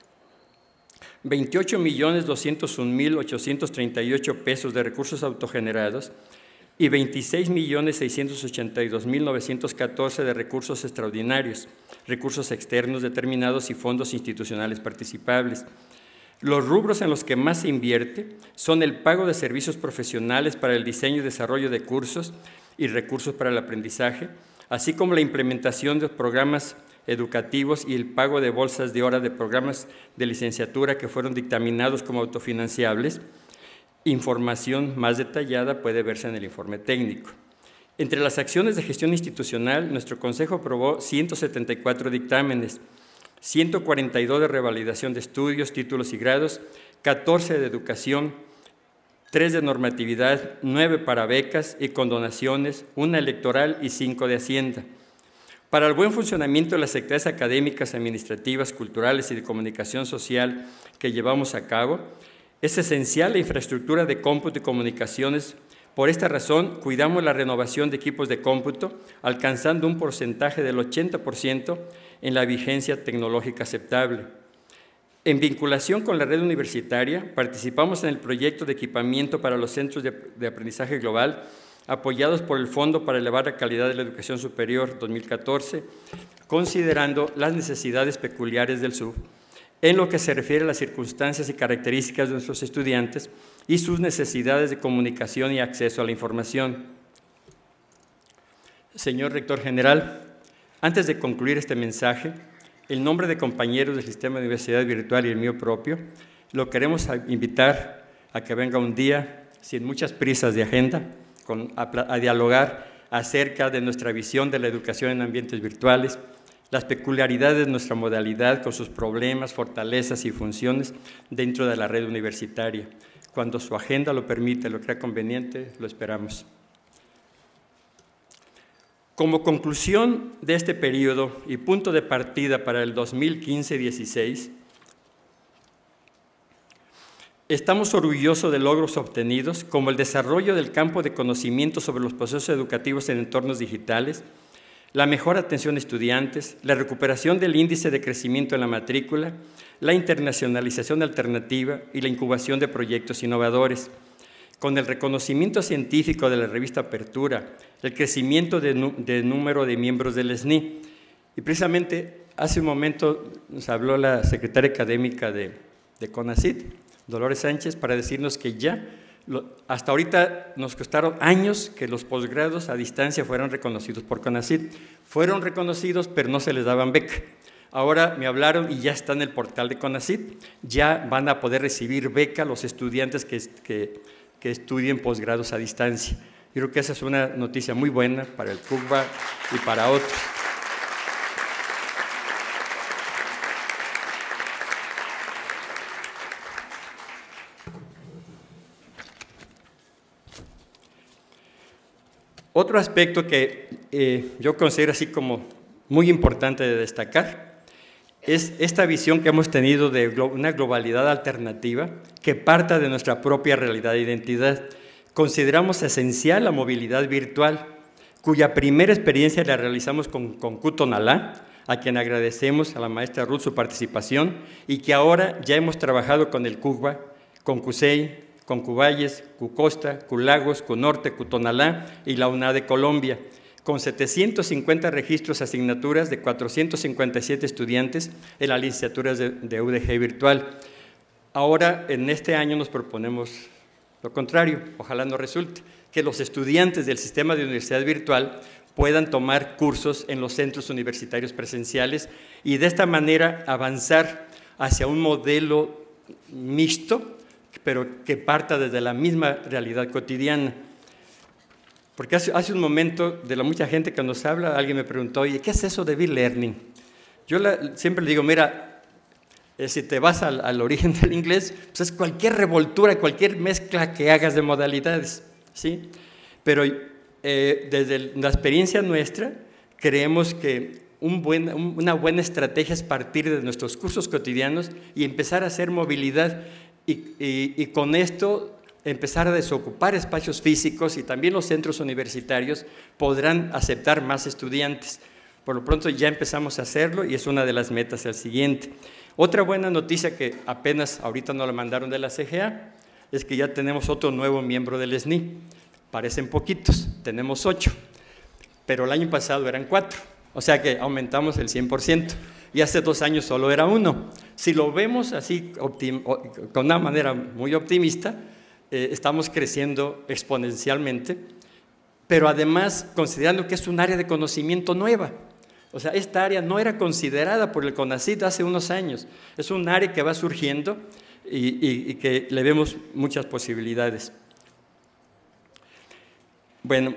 veintiocho millones doscientos un mil ochocientos treinta y ocho pesos de recursos autogenerados y veintiséis millones seiscientos ochenta y dos mil novecientos catorce de recursos extraordinarios, recursos externos determinados y fondos institucionales participables. Los rubros en los que más se invierte son el pago de servicios profesionales para el diseño y desarrollo de cursos y recursos para el aprendizaje, así como la implementación de programas educativos y el pago de bolsas de hora de programas de licenciatura que fueron dictaminados como autofinanciables. Información más detallada puede verse en el informe técnico. Entre las acciones de gestión institucional, nuestro Consejo aprobó ciento setenta y cuatro dictámenes, ciento cuarenta y dos de revalidación de estudios, títulos y grados, catorce de educación, tres de normatividad, nueve para becas y condonaciones, una electoral y cinco de Hacienda. Para el buen funcionamiento de las secretarías académicas, administrativas, culturales y de comunicación social que llevamos a cabo, es esencial la infraestructura de cómputo y comunicaciones. Por esta razón, cuidamos la renovación de equipos de cómputo, alcanzando un porcentaje del ochenta por ciento en la vigencia tecnológica aceptable. En vinculación con la red universitaria, participamos en el proyecto de equipamiento para los centros de, de aprendizaje global, apoyados por el Fondo para elevar la calidad de la educación superior dos mil catorce, considerando las necesidades peculiares del sur. en lo que se refiere a las circunstancias y características de nuestros estudiantes y sus necesidades de comunicación y acceso a la información. Señor Rector General, antes de concluir este mensaje, en nombre de compañeros del Sistema de Universidad Virtual y el mío propio, lo queremos invitar a que venga un día, sin muchas prisas de agenda, con, a, a dialogar acerca de nuestra visión de la educación en ambientes virtuales, las peculiaridades de nuestra modalidad con sus problemas, fortalezas y funciones dentro de la red universitaria. Cuando su agenda lo permite, lo crea conveniente, lo esperamos. Como conclusión de este periodo y punto de partida para el dos mil quince dieciséis, estamos orgullosos de logros obtenidos, como el desarrollo del campo de conocimiento sobre los procesos educativos en entornos digitales, la mejor atención a estudiantes, la recuperación del índice de crecimiento en la matrícula, la internacionalización alternativa y la incubación de proyectos innovadores. Con el reconocimiento científico de la revista Apertura, el crecimiento de, de número de miembros del S N I. Y precisamente hace un momento nos habló la secretaria académica de, de CONACYT, Dolores Sánchez, para decirnos que ya, lo, hasta ahorita nos costaron años que los posgrados a distancia fueran reconocidos por CONACYT. Fueron reconocidos, pero no se les daban beca. Ahora me hablaron y ya está en el portal de CONACYT, ya van a poder recibir beca los estudiantes que, que, que estudien posgrados a distancia. Yo creo que esa es una noticia muy buena para el CUCBA y para otros. Otro aspecto que eh, yo considero así como muy importante de destacar es esta visión que hemos tenido de una globalidad alternativa que parta de nuestra propia realidad e identidad. Consideramos esencial la movilidad virtual, cuya primera experiencia la realizamos con, con Cutonalá, a quien agradecemos a la maestra Ruth su participación, y que ahora ya hemos trabajado con el CUCBA, con CUSEI, con Cuballes, Cucosta, Culagos, Cunorte, Cutonalá y la UNAD de Colombia, con setecientos cincuenta registros de asignaturas de cuatrocientos cincuenta y siete estudiantes en las licenciaturas de, de U D G virtual. Ahora, en este año nos proponemos lo contrario, ojalá no resulte, que los estudiantes del sistema de universidad virtual puedan tomar cursos en los centros universitarios presenciales y de esta manera avanzar hacia un modelo mixto, pero que parta desde la misma realidad cotidiana. Porque hace, hace un momento, de la mucha gente que nos habla, alguien me preguntó, oye, ¿qué es eso de B-Learning? Yo la, siempre le digo, mira, eh, si te vas al, al origen del inglés, pues es cualquier revoltura, cualquier mezcla que hagas de modalidades, ¿sí? Pero eh, desde la experiencia nuestra, creemos que un buen, un, una buena estrategia es partir de nuestros cursos cotidianos y empezar a hacer movilidad. Y, y, y con esto empezar a desocupar espacios físicos y también los centros universitarios podrán aceptar más estudiantes. Por lo pronto ya empezamos a hacerlo y es una de las metas al siguiente. Otra buena noticia que apenas ahorita nos la mandaron de la C G A es que ya tenemos otro nuevo miembro del S N I. Parecen poquitos, tenemos ocho, pero el año pasado eran cuatro, o sea que aumentamos el cien por ciento. Y hace dos años solo era uno. Si lo vemos así, con una manera muy optimista, eh, estamos creciendo exponencialmente, pero además considerando que es un área de conocimiento nueva. O sea, esta área no era considerada por el CONACYT hace unos años. Es un área que va surgiendo y, y, y que le vemos muchas posibilidades. Bueno,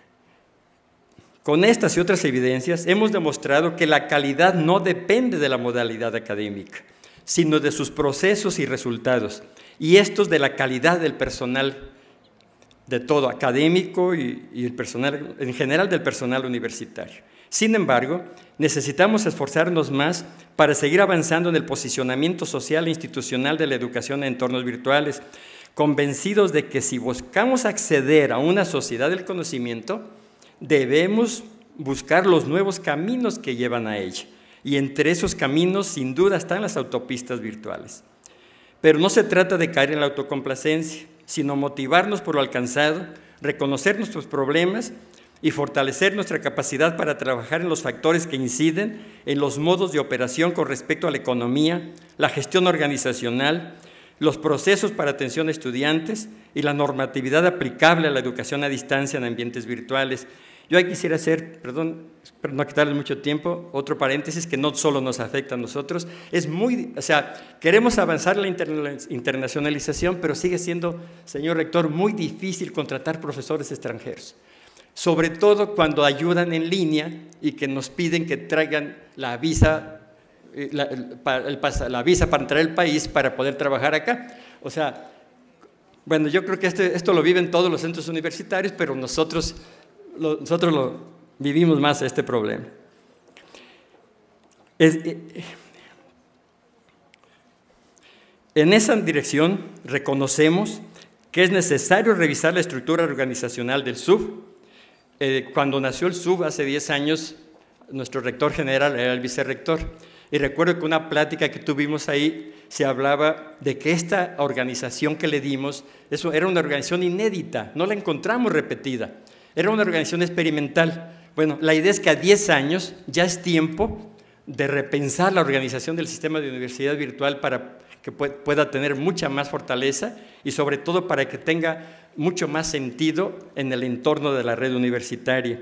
con estas y otras evidencias hemos demostrado que la calidad no depende de la modalidad académica, sino de sus procesos y resultados, y estos de la calidad del personal, de todo, académico y, y el personal, en general del personal universitario. Sin embargo, necesitamos esforzarnos más para seguir avanzando en el posicionamiento social e institucional de la educación en entornos virtuales, convencidos de que si buscamos acceder a una sociedad del conocimiento, debemos buscar los nuevos caminos que llevan a ella. Y entre esos caminos, sin duda, están las autopistas virtuales. Pero no se trata de caer en la autocomplacencia, sino motivarnos por lo alcanzado, reconocer nuestros problemas y fortalecer nuestra capacidad para trabajar en los factores que inciden en los modos de operación con respecto a la economía, la gestión organizacional, los procesos para atención a estudiantes y la normatividad aplicable a la educación a distancia en ambientes virtuales. Yo ahí quisiera hacer, perdón, para no quitarles mucho tiempo, otro paréntesis que no solo nos afecta a nosotros. Es muy, o sea, queremos avanzar la internacionalización, pero sigue siendo, señor rector, muy difícil contratar profesores extranjeros. Sobre todo cuando ayudan en línea y que nos piden que traigan la visa, la, el, la visa para entrar al país para poder trabajar acá. O sea, bueno, yo creo que este, esto lo viven todos los centros universitarios, pero nosotros lo, nosotros lo vivimos más este problema. Es, eh, en esa dirección reconocemos que es necesario revisar la estructura organizacional del S U B. Eh, cuando nació el S U B hace diez años, nuestro rector general era el vicerrector. Y recuerdo que una plática que tuvimos ahí se hablaba de que esta organización que le dimos, eso era una organización inédita, no la encontramos repetida, era una organización experimental. Bueno, la idea es que a diez años ya es tiempo de repensar la organización del sistema de universidad virtual para que pueda tener mucha más fortaleza y sobre todo para que tenga mucho más sentido en el entorno de la red universitaria.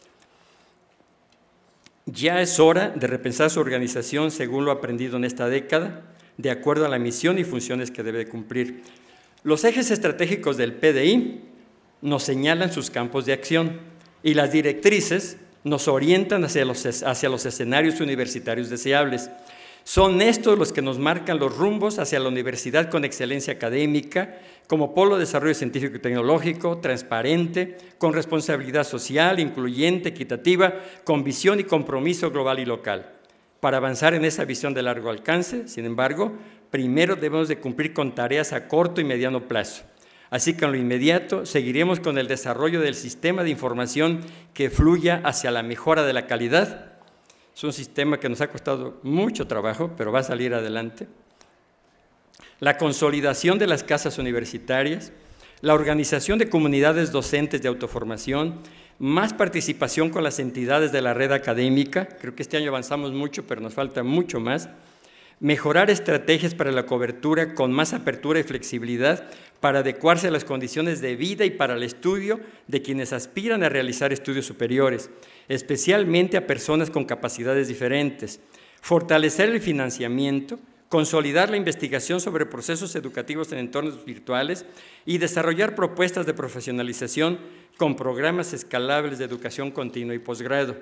Ya es hora de repensar su organización según lo aprendido en esta década, de acuerdo a la misión y funciones que debe cumplir. Los ejes estratégicos del P D I nos señalan sus campos de acción y las directrices nos orientan hacia los, hacia los escenarios universitarios deseables. Son estos los que nos marcan los rumbos hacia la universidad con excelencia académica, como polo de desarrollo científico y tecnológico, transparente, con responsabilidad social, incluyente, equitativa, con visión y compromiso global y local. Para avanzar en esa visión de largo alcance, sin embargo, primero debemos de cumplir con tareas a corto y mediano plazo. Así que en lo inmediato seguiremos con el desarrollo del sistema de información que fluya hacia la mejora de la calidad. Es un sistema que nos ha costado mucho trabajo, pero va a salir adelante. La consolidación de las casas universitarias, la organización de comunidades docentes de autoformación, más participación con las entidades de la red académica, creo que este año avanzamos mucho, pero nos falta mucho más, mejorar estrategias para la cobertura con más apertura y flexibilidad para adecuarse a las condiciones de vida y para el estudio de quienes aspiran a realizar estudios superiores, especialmente a personas con capacidades diferentes, fortalecer el financiamiento, consolidar la investigación sobre procesos educativos en entornos virtuales y desarrollar propuestas de profesionalización con programas escalables de educación continua y posgrado.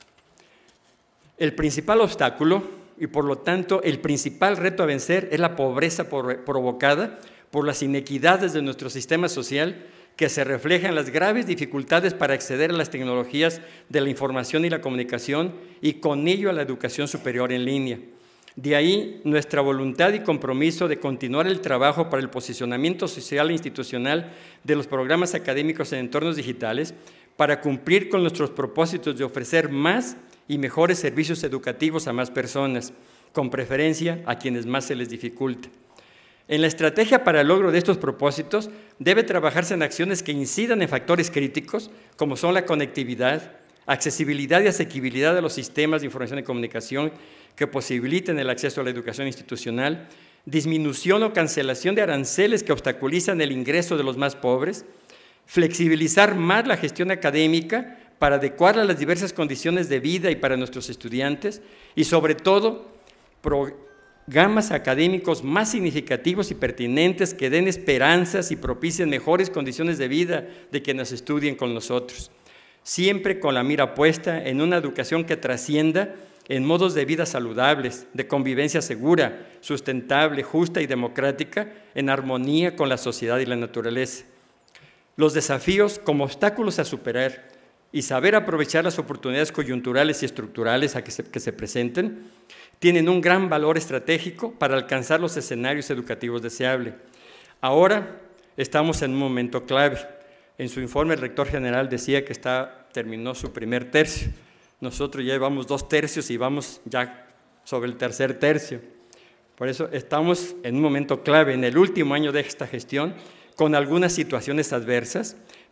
El principal obstáculo y por lo tanto el principal reto a vencer es la pobreza provocada por las inequidades de nuestro sistema social que se reflejan en las graves dificultades para acceder a las tecnologías de la información y la comunicación y con ello a la educación superior en línea. De ahí nuestra voluntad y compromiso de continuar el trabajo para el posicionamiento social e institucional de los programas académicos en entornos digitales para cumplir con nuestros propósitos de ofrecer más y mejores servicios educativos a más personas, con preferencia a quienes más se les dificulta. En la estrategia para el logro de estos propósitos debe trabajarse en acciones que incidan en factores críticos, como son la conectividad, accesibilidad y asequibilidad de los sistemas de información y comunicación que posibiliten el acceso a la educación institucional, disminución o cancelación de aranceles que obstaculizan el ingreso de los más pobres, flexibilizar más la gestión académica para adecuarla a las diversas condiciones de vida y para nuestros estudiantes y, sobre todo, programas académicos más significativos y pertinentes que den esperanzas y propicien mejores condiciones de vida de quienes estudien con nosotros, siempre con la mira puesta en una educación que trascienda en modos de vida saludables, de convivencia segura, sustentable, justa y democrática, en armonía con la sociedad y la naturaleza. Los desafíos como obstáculos a superar y saber aprovechar las oportunidades coyunturales y estructurales a que se, que se presenten, tienen un gran valor estratégico para alcanzar los escenarios educativos deseables. Ahora estamos en un momento clave. En su informe el rector general decía que está, terminó su primer tercio. Nosotros ya llevamos dos tercios y vamos ya sobre el tercer tercio. Por eso estamos en un momento clave, en el último año de esta gestión, con algunas situaciones adversas,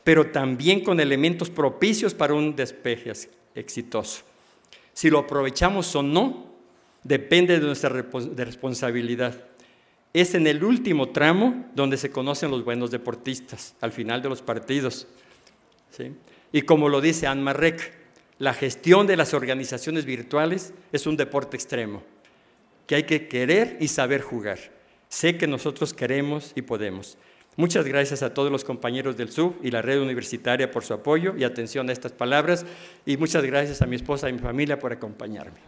pero también con elementos propicios para un despegue exitoso. Si lo aprovechamos o no, depende de nuestra de responsabilidad. Es en el último tramo donde se conocen los buenos deportistas, al final de los partidos, ¿sí? Y como lo dice Anne Marek, la gestión de las organizaciones virtuales es un deporte extremo, que hay que querer y saber jugar. Sé que nosotros queremos y podemos. Muchas gracias a todos los compañeros del S U B y la red universitaria por su apoyo y atención a estas palabras, y muchas gracias a mi esposa y mi familia por acompañarme.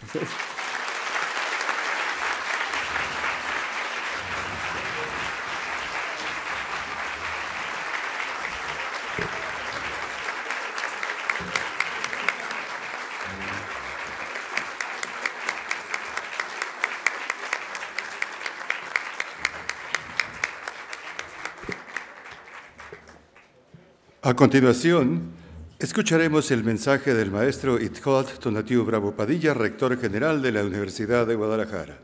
A continuación, escucharemos el mensaje del maestro Itzcoatl Tonatiuh Bravo Padilla, rector general de la Universidad de Guadalajara.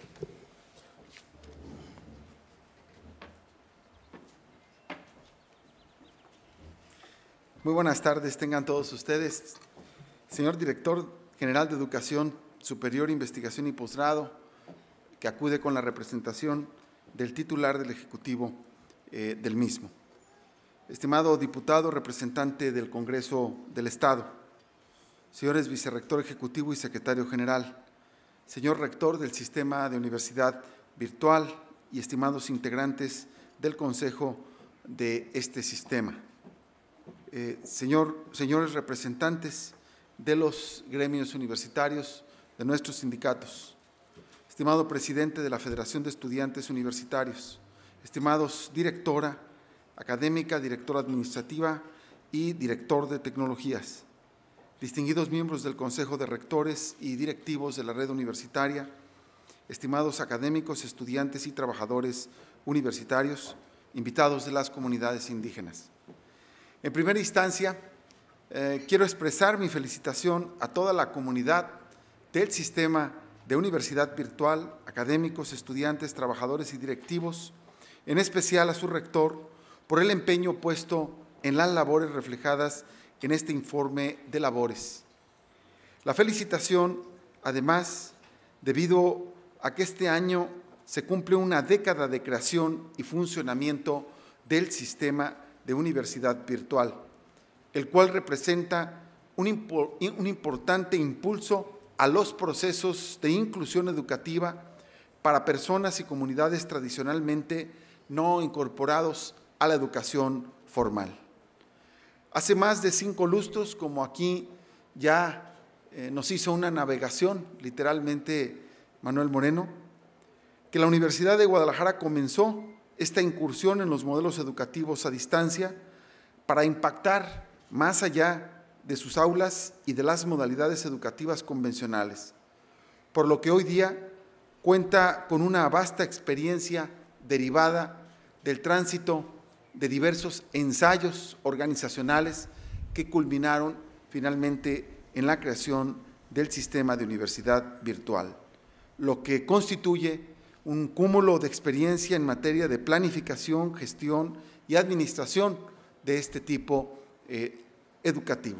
Muy buenas tardes, tengan todos ustedes. Señor director general de Educación Superior, Investigación y Posgrado, que acude con la representación del titular del Ejecutivo eh, del mismo. Estimado diputado, representante del Congreso del Estado, señores vicerrector ejecutivo y secretario general, señor rector del Sistema de Universidad Virtual y estimados integrantes del Consejo de este sistema, eh, señor, señores representantes de los gremios universitarios, de nuestros sindicatos, estimado presidente de la Federación de Estudiantes Universitarios, estimados directora académica, directora administrativa y director de tecnologías, distinguidos miembros del Consejo de Rectores y directivos de la red universitaria, estimados académicos, estudiantes y trabajadores universitarios, invitados de las comunidades indígenas. En primera instancia, eh, quiero expresar mi felicitación a toda la comunidad del sistema de universidad virtual, académicos, estudiantes, trabajadores y directivos, en especial a su rector, por el empeño puesto en las labores reflejadas en este informe de labores. La felicitación, además, debido a que este año se cumple una década de creación y funcionamiento del sistema de universidad virtual, el cual representa un, impor, un importante impulso a los procesos de inclusión educativa para personas y comunidades tradicionalmente no incorporados a la educación formal. Hace más de cinco lustros, como aquí ya eh, nos hizo una navegación, literalmente Manuel Moreno, que la Universidad de Guadalajara comenzó esta incursión en los modelos educativos a distancia para impactar más allá de sus aulas y de las modalidades educativas convencionales, por lo que hoy día cuenta con una vasta experiencia derivada del tránsito de diversos ensayos organizacionales que culminaron finalmente en la creación del sistema de universidad virtual, lo que constituye un cúmulo de experiencia en materia de planificación, gestión y administración de este tipo eh, educativo.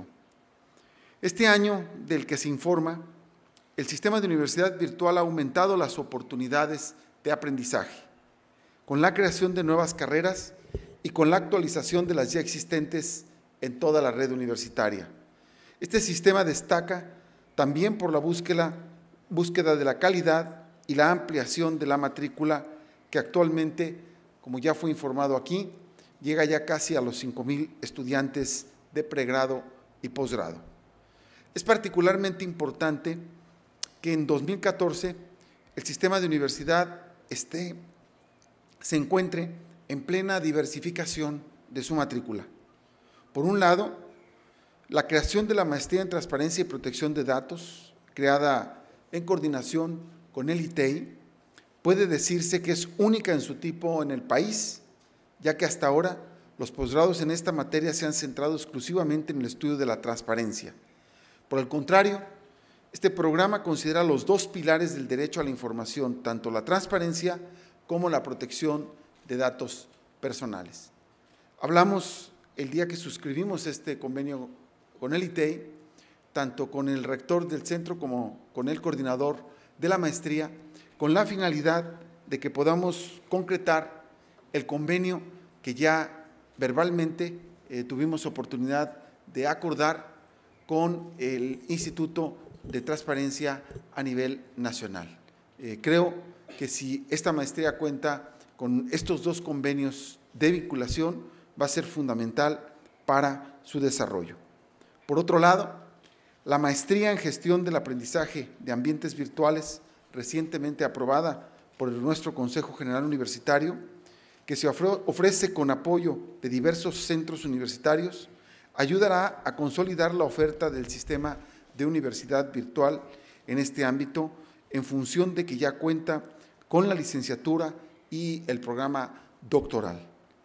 Este año del que se informa, el sistema de universidad virtual ha aumentado las oportunidades de aprendizaje, con la creación de nuevas carreras y con la actualización de las ya existentes en toda la red universitaria. Este sistema destaca también por la búsqueda, búsqueda de la calidad y la ampliación de la matrícula, que actualmente, como ya fue informado aquí, llega ya casi a los cinco mil estudiantes de pregrado y posgrado. Es particularmente importante que en dos mil catorce el sistema de universidad esté, se encuentre en plena diversificación de su matrícula. Por un lado, la creación de la Maestría en Transparencia y Protección de Datos, creada en coordinación con el I T E I, puede decirse que es única en su tipo en el país, ya que hasta ahora los posgrados en esta materia se han centrado exclusivamente en el estudio de la transparencia. Por el contrario, este programa considera los dos pilares del derecho a la información, tanto la transparencia como la protección de datos personales. Hablamos el día que suscribimos este convenio con el I T E I, tanto con el rector del centro como con el coordinador de la maestría, con la finalidad de que podamos concretar el convenio que ya verbalmente eh, tuvimos oportunidad de acordar con el Instituto de Transparencia a nivel nacional. Eh, creo que si esta maestría cuenta con estos dos convenios de vinculación, va a ser fundamental para su desarrollo. Por otro lado, la maestría en gestión del aprendizaje de ambientes virtuales, recientemente aprobada por nuestro Consejo General Universitario, que se ofrece con apoyo de diversos centros universitarios, ayudará a consolidar la oferta del sistema de universidad virtual en este ámbito, en función de que ya cuenta con la licenciatura y el programa doctoral.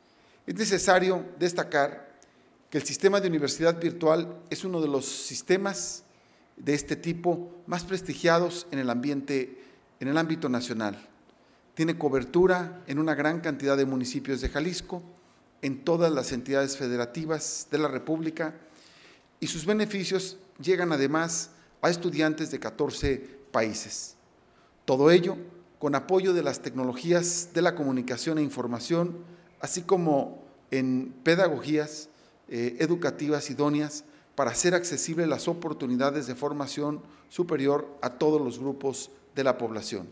Es necesario destacar que el sistema de universidad virtual es uno de los sistemas de este tipo más prestigiados en el ambiente, en el ámbito nacional. Tiene cobertura en una gran cantidad de municipios de Jalisco, en todas las entidades federativas de la República, y sus beneficios llegan además a estudiantes de catorce países. Todo ello con apoyo de las tecnologías de la comunicación e información, así como en pedagogías eh, educativas idóneas para hacer accesibles las oportunidades de formación superior a todos los grupos de la población.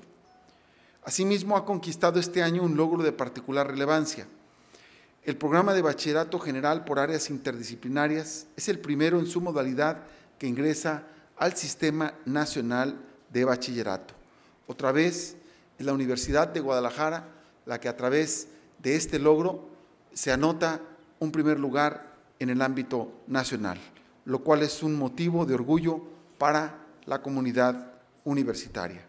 Asimismo, ha conquistado este año un logro de particular relevancia. El programa de bachillerato general por áreas interdisciplinarias es el primero en su modalidad que ingresa al Sistema Nacional de Bachillerato. Otra vez, es la Universidad de Guadalajara la que a través de este logro se anota un primer lugar en el ámbito nacional, lo cual es un motivo de orgullo para la comunidad universitaria.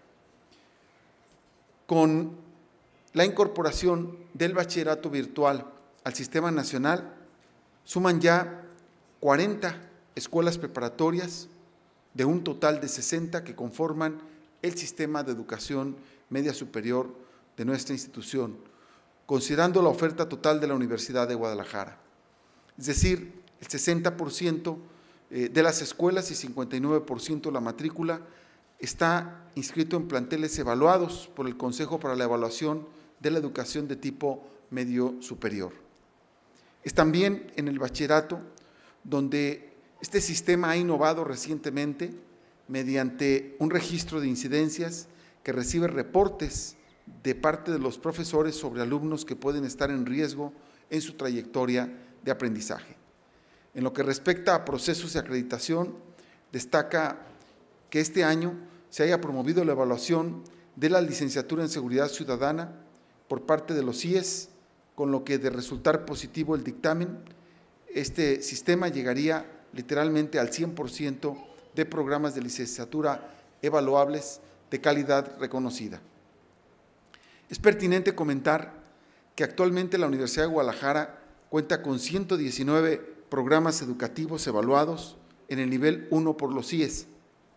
Con la incorporación del bachillerato virtual al Sistema Nacional, suman ya cuarenta escuelas preparatorias de un total de sesenta que conforman el sistema de educación media superior de nuestra institución, considerando la oferta total de la Universidad de Guadalajara. Es decir, el sesenta por ciento de las escuelas y cincuenta y nueve por ciento de la matrícula está inscrito en planteles evaluados por el Consejo para la Evaluación de la Educación de tipo medio superior. Es también en el bachillerato donde este sistema ha innovado recientemente mediante un registro de incidencias que recibe reportes de parte de los profesores sobre alumnos que pueden estar en riesgo en su trayectoria de aprendizaje. En lo que respecta a procesos de acreditación, destaca que este año se haya promovido la evaluación de la licenciatura en Seguridad Ciudadana por parte de los I E S, con lo que de resultar positivo el dictamen, este sistema llegaría literalmente al cien por ciento de programas de licenciatura evaluables de calidad reconocida. Es pertinente comentar que actualmente la Universidad de Guadalajara cuenta con ciento diecinueve programas educativos evaluados en el nivel uno por los I E S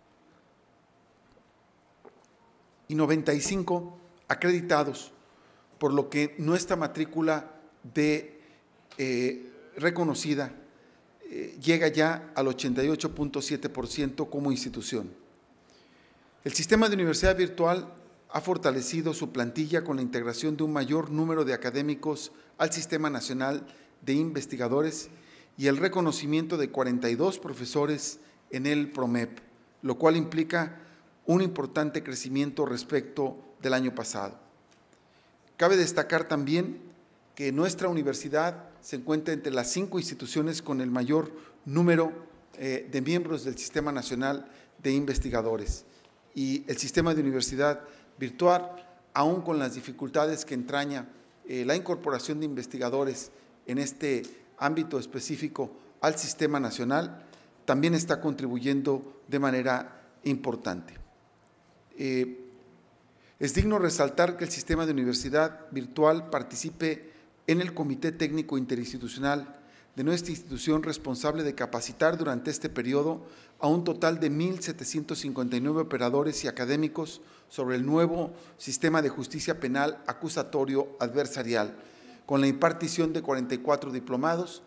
y noventa y cinco acreditados, por lo que nuestra matrícula de eh, reconocida eh, llega ya al ochenta y ocho punto siete por ciento como institución. El sistema de universidad virtual ha fortalecido su plantilla con la integración de un mayor número de académicos al Sistema Nacional de Investigadores y el reconocimiento de cuarenta y dos profesores en el PROMEP, lo cual implica un importante crecimiento respecto del año pasado. Cabe destacar también que nuestra universidad se encuentra entre las cinco instituciones con el mayor número eh, de miembros del Sistema Nacional de Investigadores, y el sistema de universidad virtual, aún con las dificultades que entraña eh, la incorporación de investigadores en este ámbito específico al sistema nacional, también está contribuyendo de manera importante. Eh, es digno resaltar que el sistema de universidad virtual participe en el Comité Técnico Interinstitucional de nuestra institución, responsable de capacitar durante este periodo a un total de mil setecientos cincuenta y nueve operadores y académicos sobre el nuevo sistema de justicia penal acusatorio adversarial, con la impartición de cuarenta y cuatro diplomados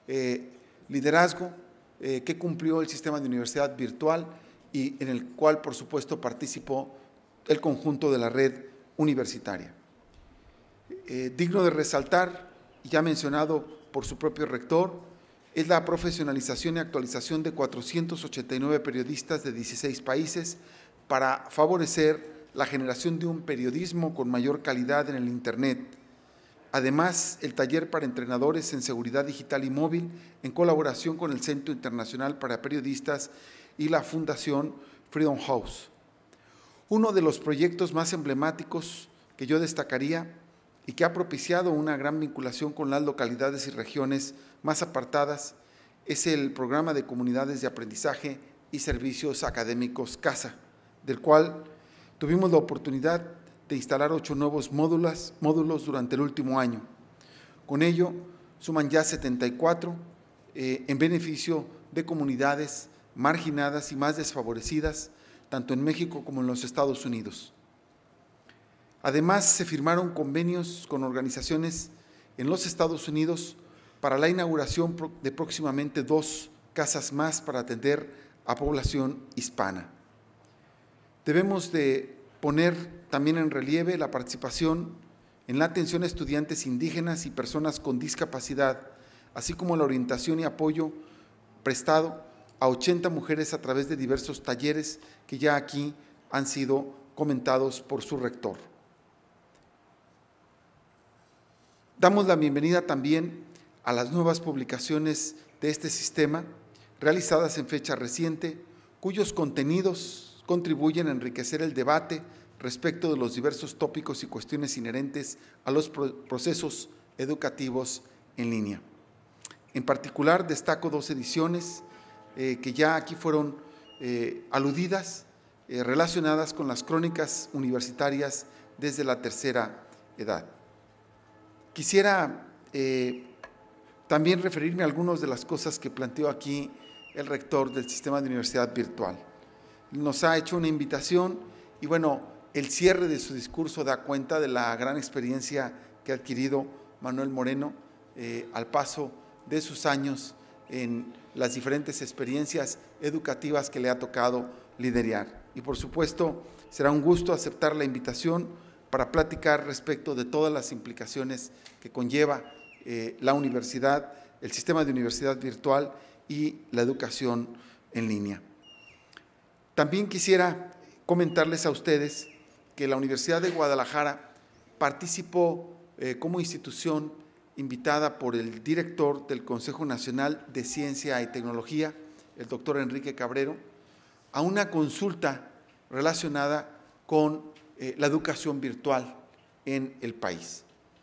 eh, liderazgo eh, que cumplió el sistema de universidad virtual y en el cual, por supuesto, participó el conjunto de la red universitaria. Eh, digno de resaltar, ya mencionado por su propio rector, es la profesionalización y actualización de cuatrocientos ochenta y nueve periodistas de dieciséis países para favorecer la generación de un periodismo con mayor calidad en el Internet. Además, el taller para entrenadores en seguridad digital y móvil, en colaboración con el Centro Internacional para Periodistas y la Fundación Freedom House. Uno de los proyectos más emblemáticos que yo destacaría y que ha propiciado una gran vinculación con las localidades y regiones más apartadas es el Programa de Comunidades de Aprendizaje y Servicios Académicos CASA, del cual tuvimos la oportunidad de instalar ocho nuevos módulos, módulos durante el último año. Con ello, suman ya setenta y cuatro eh, en beneficio de comunidades marginadas y más desfavorecidas, tanto en México como en los Estados Unidos. Además, se firmaron convenios con organizaciones en los Estados Unidos para la inauguración de próximamente dos casas más para atender a población hispana. Debemos de poner también en relieve la participación en la atención a estudiantes indígenas y personas con discapacidad, así como la orientación y apoyo prestado a ochenta mujeres a través de diversos talleres que ya aquí han sido comentados por su rector. Damos la bienvenida también a las nuevas publicaciones de este sistema, realizadas en fecha reciente, cuyos contenidos contribuyen a enriquecer el debate respecto de los diversos tópicos y cuestiones inherentes a los procesos educativos en línea. En particular, destaco dos ediciones eh, que ya aquí fueron eh, aludidas, eh, relacionadas con las crónicas universitarias desde la tercera edad. Quisiera eh, también referirme a algunas de las cosas que planteó aquí el rector del sistema de universidad virtual. Nos ha hecho una invitación y bueno, el cierre de su discurso da cuenta de la gran experiencia que ha adquirido Manuel Moreno eh, al paso de sus años en las diferentes experiencias educativas que le ha tocado liderar. Y por supuesto, será un gusto aceptar la invitación para platicar respecto de todas las implicaciones que conlleva eh, la universidad, el sistema de universidad virtual y la educación en línea. También quisiera comentarles a ustedes que la Universidad de Guadalajara participó eh, como institución invitada por el director del Consejo Nacional de Ciencia y Tecnología, el doctor Enrique Cabrero, a una consulta relacionada con eh, la educación virtual en el país.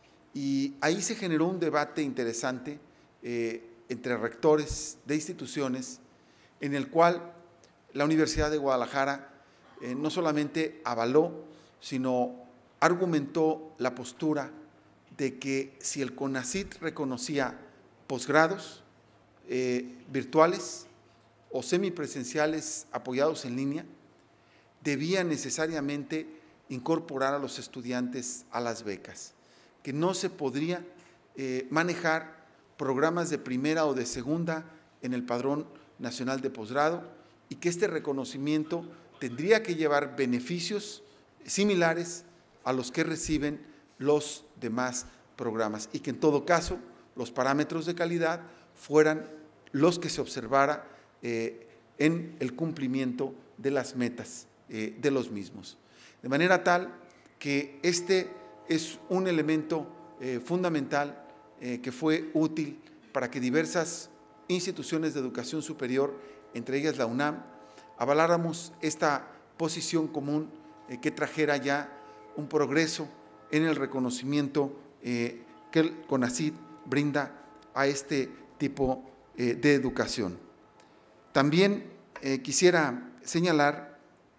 Y ahí se generó un debate interesante eh, entre rectores de instituciones, en el cual la Universidad de Guadalajara eh, no solamente avaló, sino argumentó la postura de que si el CONACYT reconocía posgrados eh, virtuales o semipresenciales apoyados en línea, debía necesariamente incorporar a los estudiantes a las becas, que no se podría eh, manejar programas de primera o de segunda en el Padrón Nacional de Posgrado y que este reconocimiento tendría que llevar beneficios similares a los que reciben los demás programas y que en todo caso los parámetros de calidad fueran los que se observara eh, en el cumplimiento de las metas eh, de los mismos. De manera tal que este es un elemento eh, fundamental eh, que fue útil para que diversas instituciones de educación superior, entre ellas la UNAM, avaláramos esta posición común eh, que trajera ya un progreso en el reconocimiento eh, que el CONACYT brinda a este tipo eh, de educación. También eh, quisiera señalar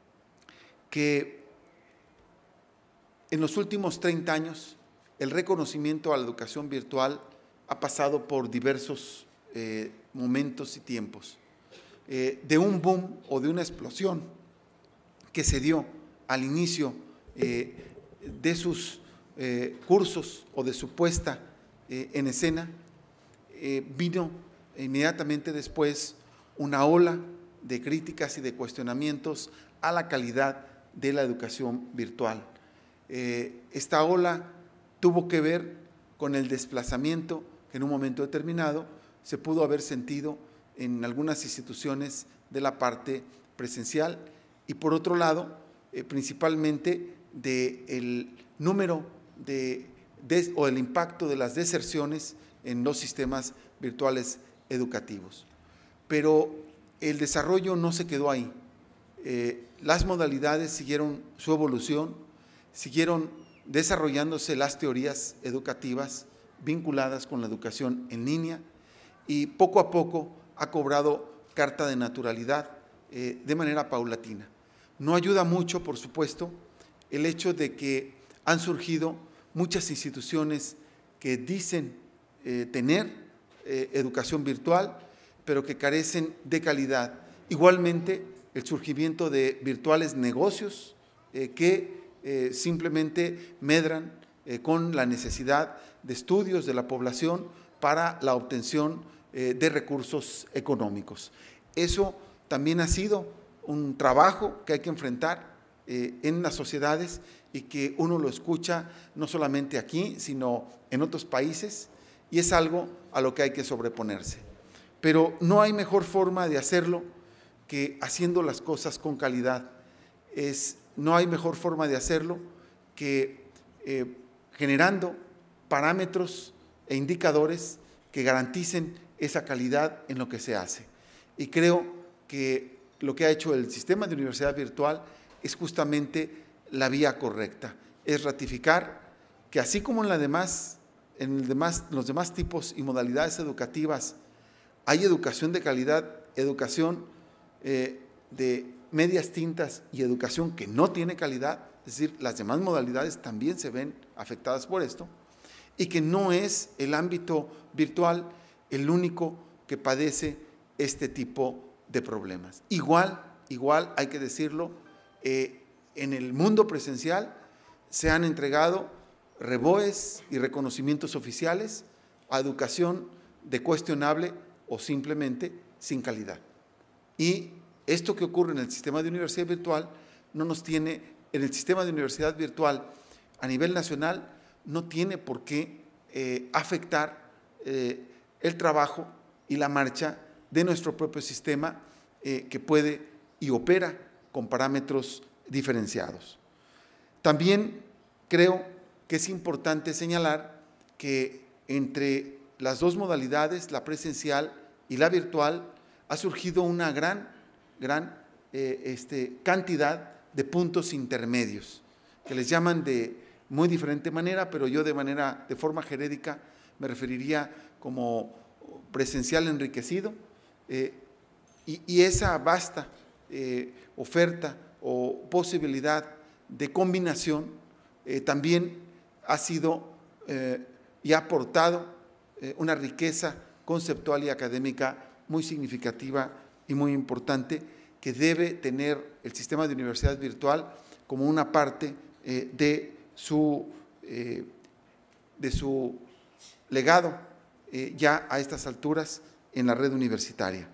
que en los últimos treinta años el reconocimiento a la educación virtual ha pasado por diversos eh, momentos y tiempos, eh, de un boom o de una explosión que se dio al inicio eh, de sus eh, cursos o de su puesta eh, en escena, eh, vino inmediatamente después una ola de críticas y de cuestionamientos a la calidad de la educación virtual. Eh, esta ola tuvo que ver con el desplazamiento que en un momento determinado se pudo haber sentido en algunas instituciones de la parte presencial y por otro lado, eh, principalmente del número de, de, o el impacto de las deserciones en los sistemas virtuales educativos. Pero el desarrollo no se quedó ahí. Eh, las modalidades siguieron su evolución, siguieron desarrollándose las teorías educativas vinculadas con la educación en línea y poco a poco ha cobrado carta de naturalidad eh, de manera paulatina. No ayuda mucho, por supuesto, el hecho de que han surgido muchas instituciones que dicen eh, tener eh, educación virtual, pero que carecen de calidad. Igualmente, el surgimiento de virtuales negocios eh, que eh, simplemente medran eh, con la necesidad de estudios de la población para la obtención eh, de recursos económicos. Eso también ha sido un trabajo que hay que enfrentar eh, en las sociedades y que uno lo escucha no solamente aquí, sino en otros países, y es algo a lo que hay que sobreponerse. Pero no hay mejor forma de hacerlo que haciendo las cosas con calidad. Es, no hay mejor forma de hacerlo que eh, generando parámetros e indicadores que garanticen esa calidad en lo que se hace. Y creo que lo que ha hecho el sistema de universidad virtual es justamente la vía correcta, es ratificar que así como en, la demás, en el demás, los demás tipos y modalidades educativas hay educación de calidad, educación eh, de medias tintas y educación que no tiene calidad, es decir, las demás modalidades también se ven afectadas por esto, y que no es el ámbito virtual el único que padece este tipo de problemas. Igual, igual hay que decirlo, eh, en el mundo presencial se han entregado reboes y reconocimientos oficiales a educación de cuestionable o simplemente sin calidad. Y esto que ocurre en el sistema de universidad virtual no nos tiene, en el sistema de universidad virtual a nivel nacional, no tiene por qué eh, afectar eh, el trabajo y la marcha de nuestro propio sistema eh, que puede y opera con parámetros diferenciados. También creo que es importante señalar que entre las dos modalidades, la presencial y la virtual, ha surgido una gran, gran eh, este, cantidad de puntos intermedios, que les llaman de muy diferente manera, pero yo de manera, de forma genérica, me referiría como presencial enriquecido, eh, y, y esa vasta eh, oferta o posibilidad de combinación eh, también ha sido eh, y ha aportado eh, una riqueza conceptual y académica muy significativa y muy importante que debe tener el sistema de universidad virtual como una parte eh, de, su, eh, de su legado eh, ya a estas alturas en la red universitaria.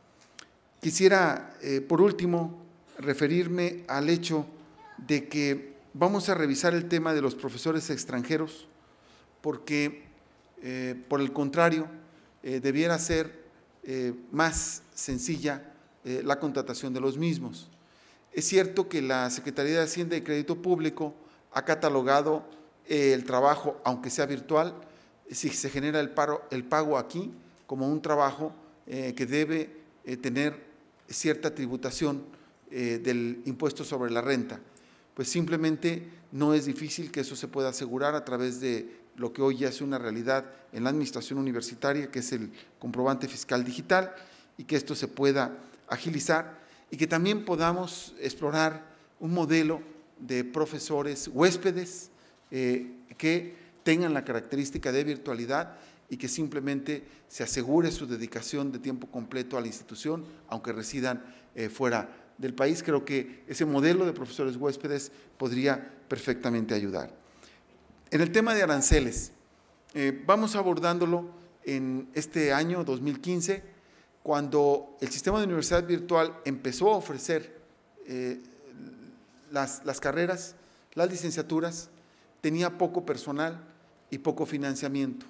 Quisiera, eh, por último, referirme al hecho de que vamos a revisar el tema de los profesores extranjeros porque, eh, por el contrario, eh, debiera ser eh, más sencilla eh, la contratación de los mismos. Es cierto que la Secretaría de Hacienda y Crédito Público ha catalogado eh, el trabajo, aunque sea virtual, si se genera el, paro, el pago aquí, como un trabajo eh, que debe eh, tener cierta tributación eh, del impuesto sobre la renta. Pues simplemente no es difícil que eso se pueda asegurar a través de lo que hoy ya es una realidad en la administración universitaria, que es el comprobante fiscal digital, y que esto se pueda agilizar y que también podamos explorar un modelo de profesores huéspedes eh, que tengan la característica de virtualidad y que simplemente se asegure su dedicación de tiempo completo a la institución, aunque residan eh, fuera del país. Creo que ese modelo de profesores huéspedes podría perfectamente ayudar. En el tema de aranceles, eh, vamos abordándolo en este año dos mil quince, cuando el sistema de universidad virtual empezó a ofrecer eh, las, las carreras, las licenciaturas, tenía poco personal y poco financiamiento.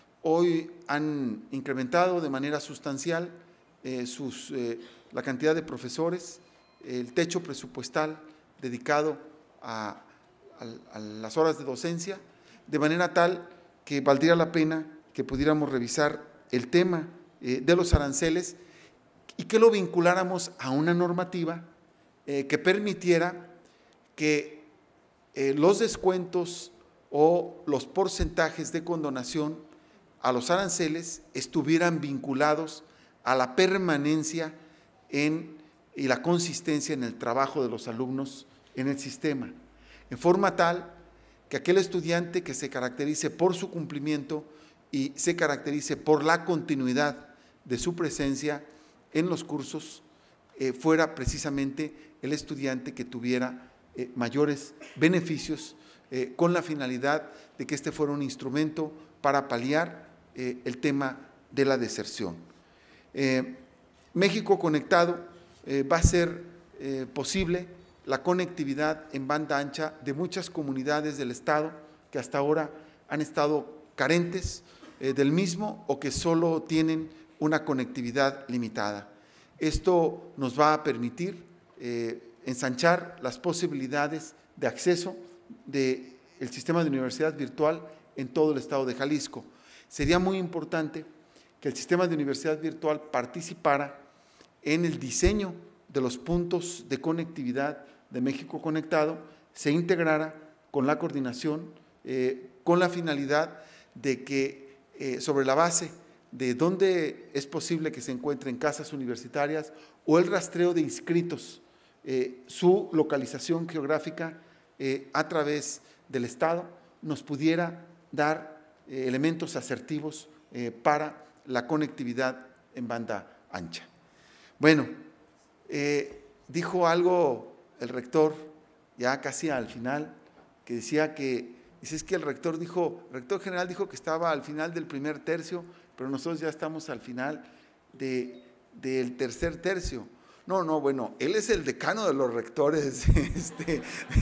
Hoy han incrementado de manera sustancial eh, sus, eh, la cantidad de profesores, el techo presupuestal dedicado a, a, a las horas de docencia, de manera tal que valdría la pena que pudiéramos revisar el tema eh, de los aranceles y que lo vinculáramos a una normativa eh, que permitiera que eh, los descuentos o los porcentajes de condonación a los aranceles estuvieran vinculados a la permanencia en, y la consistencia en el trabajo de los alumnos en el sistema, en forma tal que aquel estudiante que se caracterice por su cumplimiento y se caracterice por la continuidad de su presencia en los cursos, eh, fuera precisamente el estudiante que tuviera eh, mayores beneficios eh, con la finalidad de que este fuera un instrumento para paliar eh, el tema de la deserción. Eh, México Conectado eh, va a ser eh, posible la conectividad en banda ancha de muchas comunidades del Estado que hasta ahora han estado carentes eh, del mismo o que solo tienen una conectividad limitada. Esto nos va a permitir eh, ensanchar las posibilidades de acceso del sistema de universidad virtual en todo el Estado de Jalisco. Sería muy importante que el sistema de universidad virtual participara en el diseño de los puntos de conectividad de México Conectado, se integrara con la coordinación, eh, con la finalidad de que eh, sobre la base de dónde es posible que se encuentren casas universitarias o el rastreo de inscritos, eh, su localización geográfica eh, a través del Estado nos pudiera dar eh, elementos asertivos eh, para la conectividad en banda ancha. Bueno, eh, dijo algo el rector ya casi al final, que decía que, dice, es que el rector dijo, el rector general dijo que estaba al final del primer tercio, pero nosotros ya estamos al final de, del tercer tercio. No, no, bueno, él es el decano de los rectores este,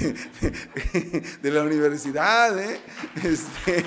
de, de la universidad, ¿eh? Este,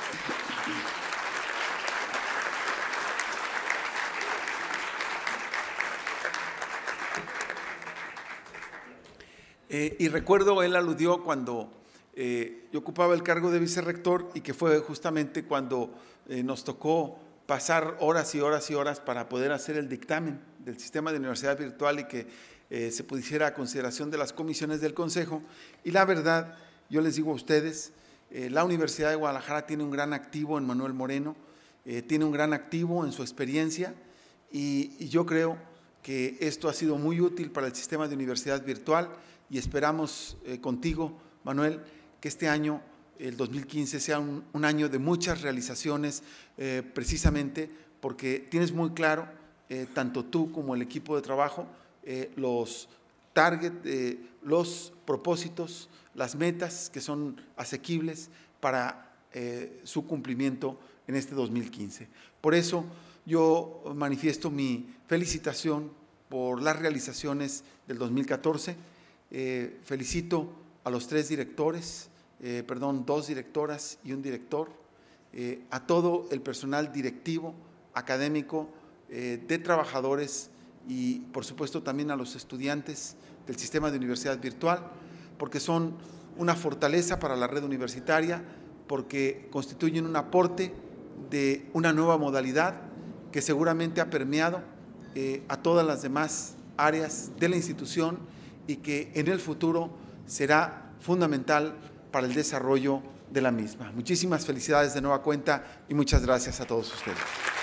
eh, y recuerdo, él aludió cuando eh, yo ocupaba el cargo de vicerrector y que fue justamente cuando eh, nos tocó pasar horas y horas y horas para poder hacer el dictamen del sistema de universidad virtual y que eh, se pusiera a consideración de las comisiones del Consejo. Y la verdad, yo les digo a ustedes, eh, la Universidad de Guadalajara tiene un gran activo en Manuel Moreno, eh, tiene un gran activo en su experiencia y, y yo creo que esto ha sido muy útil para el sistema de universidad virtual y esperamos eh, contigo, Manuel, que este año el dos mil quince sea un, un año de muchas realizaciones, eh, precisamente porque tienes muy claro, eh, tanto tú como el equipo de trabajo, eh, los target, eh, los propósitos, las metas que son asequibles para eh, su cumplimiento en este dos mil quince. Por eso yo manifiesto mi felicitación por las realizaciones del dos mil catorce, eh, felicito a los tres directores, Eh, perdón, dos directoras y un director, eh, a todo el personal directivo, académico, eh, de trabajadores y por supuesto también a los estudiantes del sistema de universidad virtual, porque son una fortaleza para la red universitaria, porque constituyen un aporte de una nueva modalidad que seguramente ha permeado eh, a todas las demás áreas de la institución y que en el futuro será fundamental para el desarrollo de la misma. Muchísimas felicidades de nueva cuenta y muchas gracias a todos ustedes.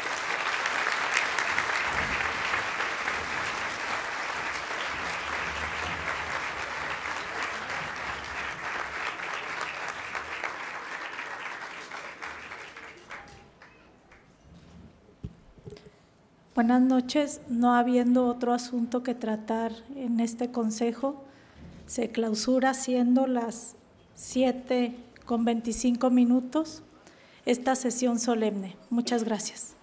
Buenas noches. No habiendo otro asunto que tratar en este consejo, se clausura siendo las siete con veinticinco minutos. esta sesión solemne. Muchas gracias.